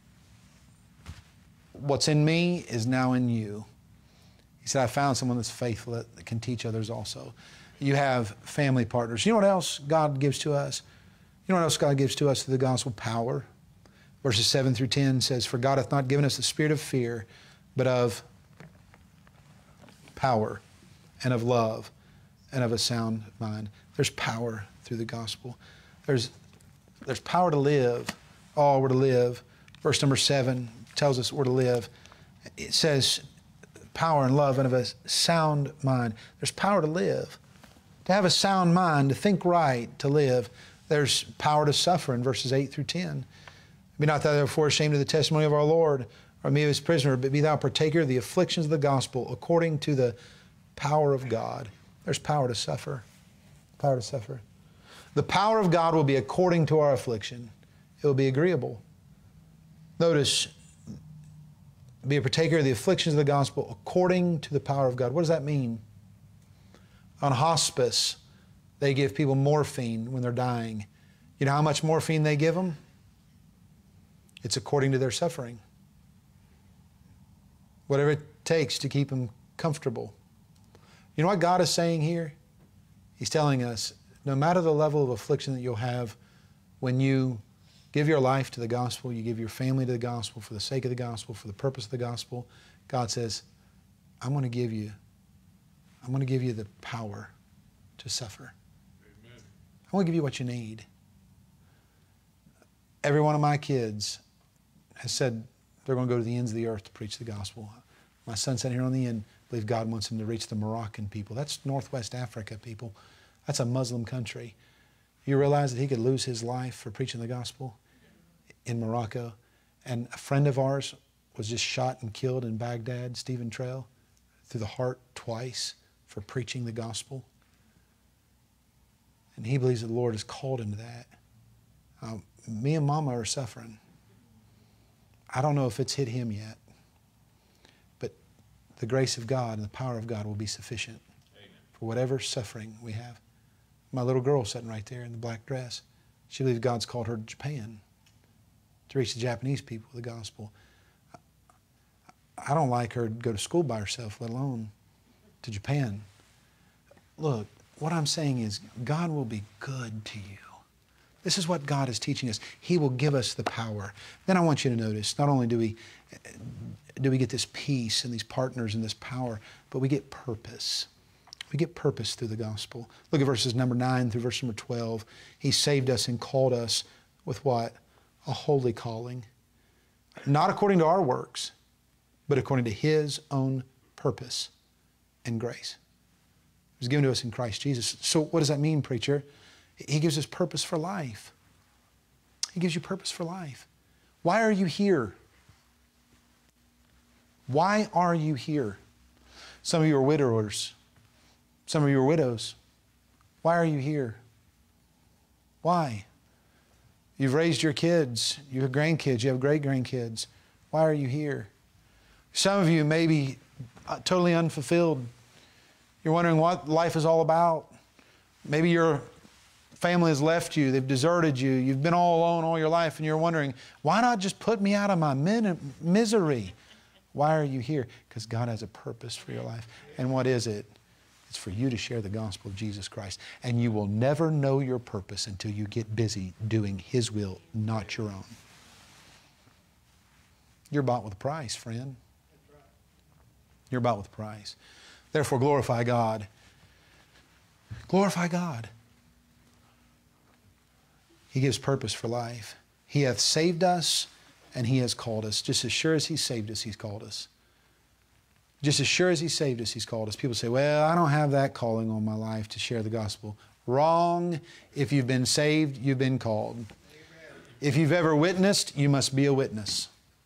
what's in me is now in you. He said, I found someone that's faithful that can teach others also. You have family partners. You know what else God gives to us? You know what else God gives to us through the gospel? Power. Verses 7 through 10 says, for God hath not given us the spirit of fear, but of power and of love and of a sound mind. There's power through the gospel. There's power to live. Oh, we're to live. Verse number 7 tells us we're to live. It says power and love and of a sound mind. There's power to live. To have a sound mind, to think right, to live. There's power to suffer in verses 8 through 10. Be not thou therefore ashamed of the testimony of our Lord, or me of his prisoner, but be thou partaker of the afflictions of the gospel according to the power of God. There's power to suffer. Power to suffer. The power of God will be according to our affliction. It will be agreeable. Notice, be a partaker of the afflictions of the gospel according to the power of God. What does that mean? On hospice, they give people morphine when they're dying. You know how much morphine they give them? It's according to their suffering. Whatever it takes to keep them comfortable. You know what God is saying here? He's telling us, no matter the level of affliction that you'll have, when you give your life to the gospel, you give your family to the gospel for the sake of the gospel, for the purpose of the gospel, God says, I'm going to give you the power to suffer. Amen. I want to give you what you need. Every one of my kids has said they're going to go to the ends of the earth to preach the gospel. My son sat here on the end. I believe God wants him to reach the Moroccan people. That's Northwest Africa, people. That's a Muslim country. You realize that he could lose his life for preaching the gospel in Morocco? And a friend of ours was just shot and killed in Baghdad, Stephen Trail, through the heart twice for preaching the gospel. And he believes that the Lord has called him to that. Me and Mama are suffering. I don't know if it's hit him yet, but the grace of God and the power of God will be sufficient for whatever suffering we have. My little girl sitting right there in the black dress, she believes God's called her to Japan to reach the Japanese people with the gospel. I don't like her to go to school by herself, let alone to Japan. Look, what I'm saying is God will be good to you. This is what God is teaching us. He will give us the power. Then I want you to notice, not only do we get this peace and these partners and this power, but we get purpose. We get purpose through the gospel. Look at verses number 9 through verse number 12. He saved us and called us with what? A holy calling. Not according to our works, but according to His own purpose and grace. It was given to us in Christ Jesus. So what does that mean, preacher? He gives us purpose for life. He gives you purpose for life. Why are you here? Why are you here? Some of you are widowers. Some of you are widows. Why are you here? Why? You've raised your kids. You have grandkids. You have great-grandkids. Why are you here? Some of you may be totally unfulfilled. You're wondering what life is all about. Maybe your family has left you. They've deserted you. You've been all alone all your life, and you're wondering, why not just put me out of my misery? Why are you here? Because God has a purpose for your life. And what is it? It's for you to share the gospel of Jesus Christ. And you will never know your purpose until you get busy doing His will, not your own. You're bought with a price, friend. You're bought with a price. Therefore, glorify God. Glorify God. He gives purpose for life. He hath saved us, and He has called us. Just as sure as He saved us, He's called us. Just as sure as He saved us, He's called us. People say, well, I don't have that calling on my life to share the gospel. Wrong. If you've been saved, you've been called. Amen. If you've ever witnessed, you must be a witness.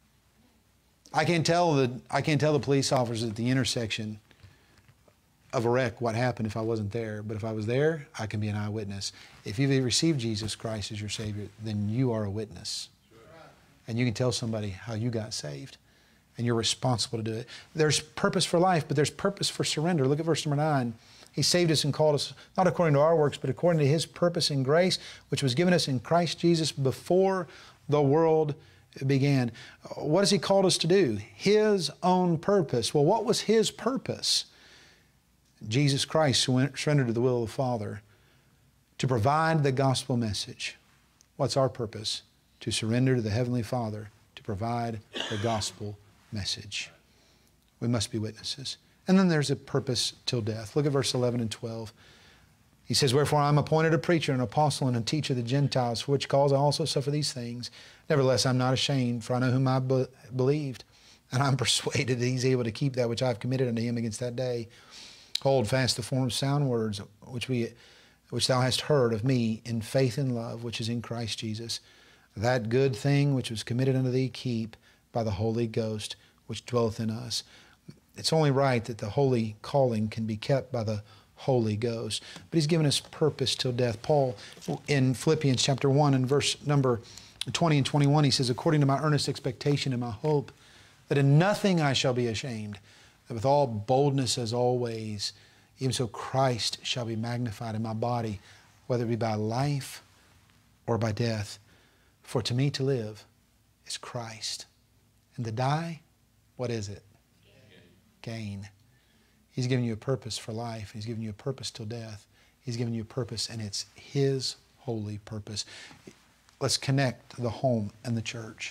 I can't tell the police officers at the intersection of a wreck what happened if I wasn't there. But if I was there, I can be an eyewitness. If you've received Jesus Christ as your Savior, then you are a witness. And you can tell somebody how you got saved. And you're responsible to do it. There's purpose for life, but there's purpose for surrender. Look at verse number 9. He saved us and called us, not according to our works, but according to His purpose and grace, which was given us in Christ Jesus before the world began. What has He called us to do? His own purpose. Well, what was His purpose? Jesus Christ surrendered to the will of the Father to provide the gospel message. What's our purpose? To surrender to the Heavenly Father to provide the gospel message. We must be witnesses. And then there's a purpose till death. Look at verse 11 and 12. He says, wherefore I am appointed a preacher, an apostle, and a teacher of the Gentiles, for which cause I also suffer these things. Nevertheless, I'm not ashamed, for I know whom I believed, and I'm persuaded that He's able to keep that which I have committed unto Him against that day. Hold fast the form of sound words, which thou hast heard of me in faith and love, which is in Christ Jesus. That good thing which was committed unto thee, keep by the Holy Ghost, which dwelleth in us. It's only right that the holy calling can be kept by the Holy Ghost. But He's given us purpose till death. Paul, in Philippians chapter 1 and verse number 20 and 21, he says, according to my earnest expectation and my hope, that in nothing I shall be ashamed, that with all boldness as always, even so Christ shall be magnified in my body, whether it be by life or by death. For to me to live is Christ. And to die, what is it? Gain. He's given you a purpose for life. He's given you a purpose till death. He's given you a purpose, and it's His holy purpose. Let's connect the home and the church.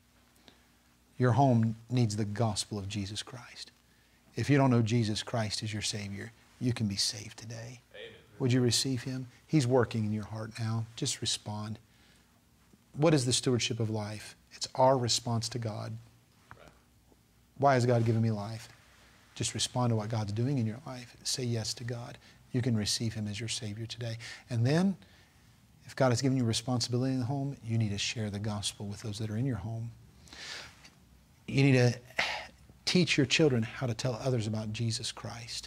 Your home needs the gospel of Jesus Christ. If you don't know Jesus Christ as your Savior, you can be saved today. Amen. Would you receive Him? He's working in your heart now. Just respond. what is the stewardship of life? It's our response to God. Why has God given me life? Just respond to what God's doing in your life. Say yes to God. You can receive Him as your Savior today. And then, if God has given you responsibility in the home, you need to share the gospel with those that are in your home. You need to teach your children how to tell others about Jesus Christ.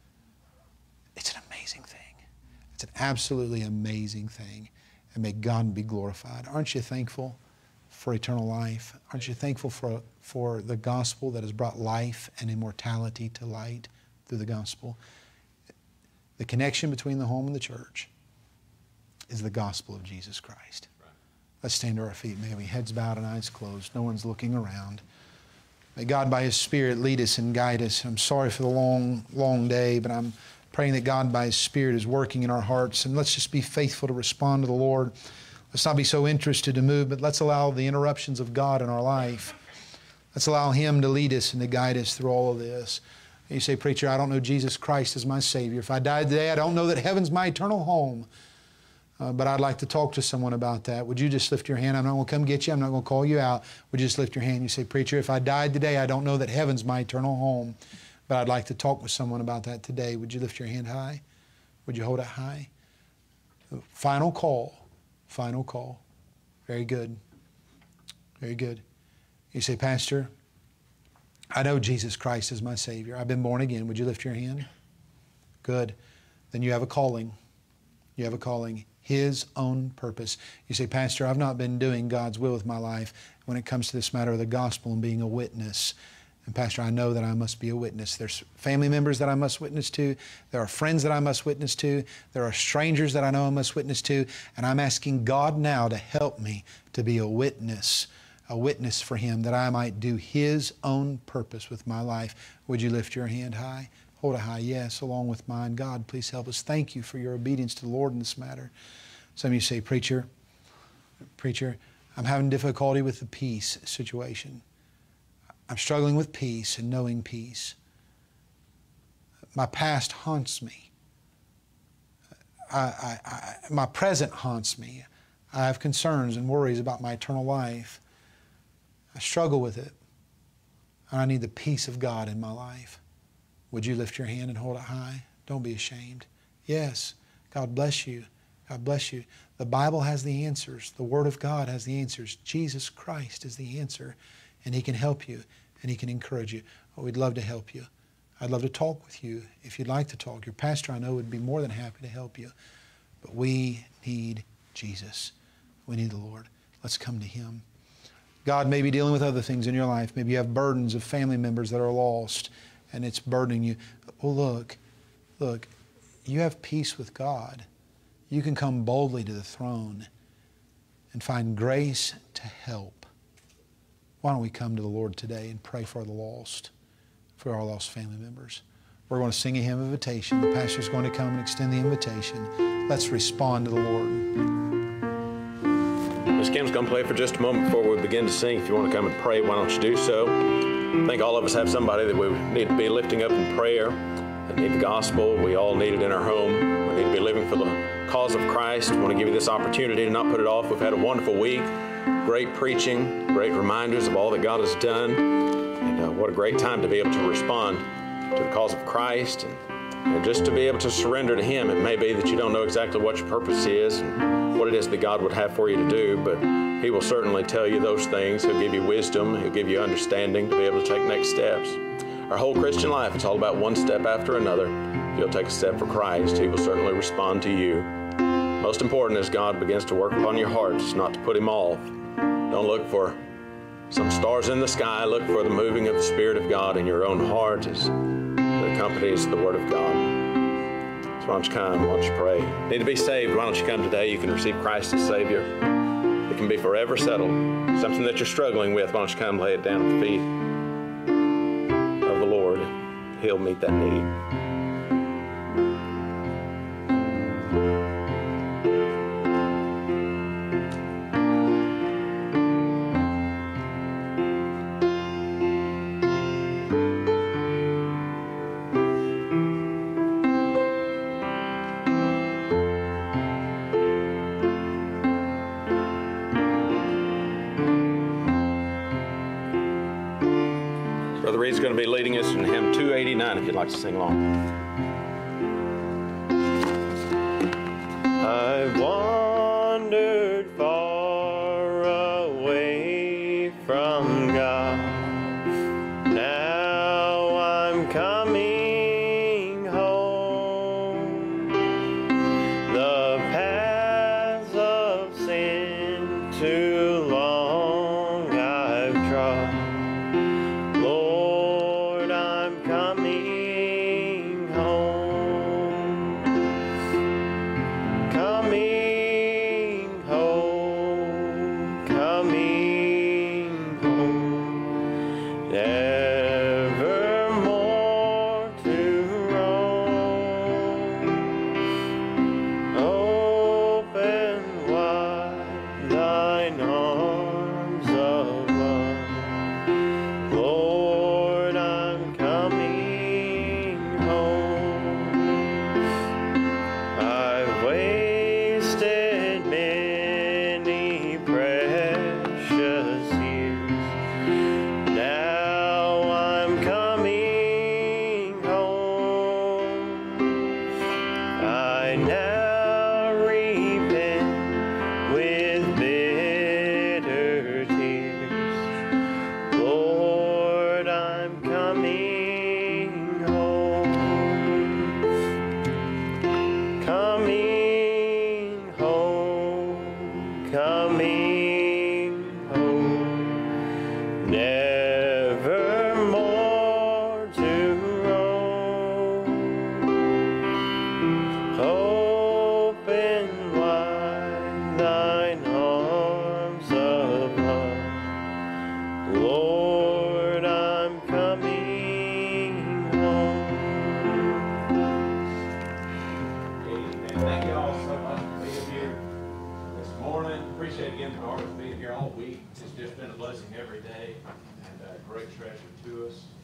It's an amazing thing. It's an absolutely amazing thing. And may God be glorified. Aren't you thankful for eternal life? Aren't you thankful for the gospel that has brought life and immortality to light through the gospel? The connection between the home and the church is the gospel of Jesus Christ. Right. Let's stand to our feet. May we heads bowed and eyes closed. No one's looking around. May God by His Spirit lead us and guide us. I'm sorry for the long day, but I'm praying that God by His Spirit is working in our hearts. And let's just be faithful to respond to the Lord. Let's not be so interested to move, but let's allow the interruptions of God in our life. Let's allow Him to lead us and to guide us through all of this. You say, preacher, I don't know Jesus Christ as my Savior. If I died today, I don't know that heaven's my eternal home. But I'd like to talk to someone about that. Would you just lift your hand? I'm not going to come get you. I'm not going to call you out. Would you just lift your hand? You say, preacher, if I died today, I don't know that heaven's my eternal home. But I'd like to talk with someone about that today. Would you lift your hand high? Would you hold it high? Final call. Final call. Very good. Very good. You say, Pastor, I know Jesus Christ is my Savior. I've been born again. Would you lift your hand? Good. Then you have a calling. You have a calling. His own purpose. You say, Pastor, I've not been doing God's will with my life when it comes to this matter of the gospel and being a witness. And Pastor, I know that I must be a witness. There's family members that I must witness to. There are friends that I must witness to. There are strangers that I know I must witness to. And I'm asking God now to help me to be a witness for Him, that I might do His own purpose with my life. Would you lift your hand high? Hold it high, yes, along with mine. God, please help us. Thank you for your obedience to the Lord in this matter. Some of you say, preacher, I'm having difficulty with the peace situation. I'm struggling with peace and knowing peace. My past haunts me. My present haunts me. I have concerns and worries about my eternal life. I struggle with it. And I need the peace of God in my life. Would you lift your hand and hold it high? Don't be ashamed. Yes. God bless you. God bless you. The Bible has the answers. The Word of God has the answers. Jesus Christ is the answer. And He can help you. And He can encourage you. Oh, we'd love to help you. I'd love to talk with you if you'd like to talk. Your pastor, I know, would be more than happy to help you. But we need Jesus. We need the Lord. Let's come to Him. God may be dealing with other things in your life. Maybe you have burdens of family members that are lost and it's burdening you. Well, look, you have peace with God. You can come boldly to the throne and find grace to help. Why don't we come to the Lord today and pray for the lost, for our lost family members? We're going to sing a hymn of invitation. The pastor's going to come and extend the invitation. Let's respond to the Lord. Miss Kim's going to play for just a moment before we begin to sing. If you want to come and pray, why don't you do so? I think all of us have somebody that we need to be lifting up in prayer, that need the gospel. We all need it in our home. We need to be living for the cause of Christ. I want to give you this opportunity to not put it off. We've had a wonderful week. Great preaching, great reminders of all that God has done. And what a great time to be able to respond to the cause of Christ and just to be able to surrender to Him. It may be that you don't know exactly what your purpose is and what it is that God would have for you to do, but He will certainly tell you those things. He'll give you wisdom. He'll give you understanding to be able to take next steps. Our whole Christian life, it's all about one step after another. If you'll take a step for Christ, He will certainly respond to you. Most important as God begins to work upon your heart is not to put Him off. Don't look for some stars in the sky. Look for the moving of the Spirit of God in your own heart as it accompanies the Word of God. So why don't you come? Why don't you pray? Need to be saved? Why don't you come today? You can receive Christ as Savior. It can be forever settled. Something that you're struggling with, why don't you come lay it down at the feet of the Lord? He'll meet that need. Brother Reed's going to be leading us in hymn 289 if you'd like to sing along. I wandered far away from God. Now I'm coming home. The paths of sin too long I've trod. Lord, I'm coming home. Coming home, coming home, nevermore to roam. Open wide thine arms of love. Lord, I'm coming home. I've wasted many precious years. Now I'm coming home. I now repent with bitter tears. Lord, I'm coming home. Coming home, coming home, nevermore to roam. Open wide thine arms of love. Lord, I'm coming home. Amen. Thank you all so much for being here this morning. Appreciate again the Garden being here all week. It's just been a blessing every day and a great treasure to us.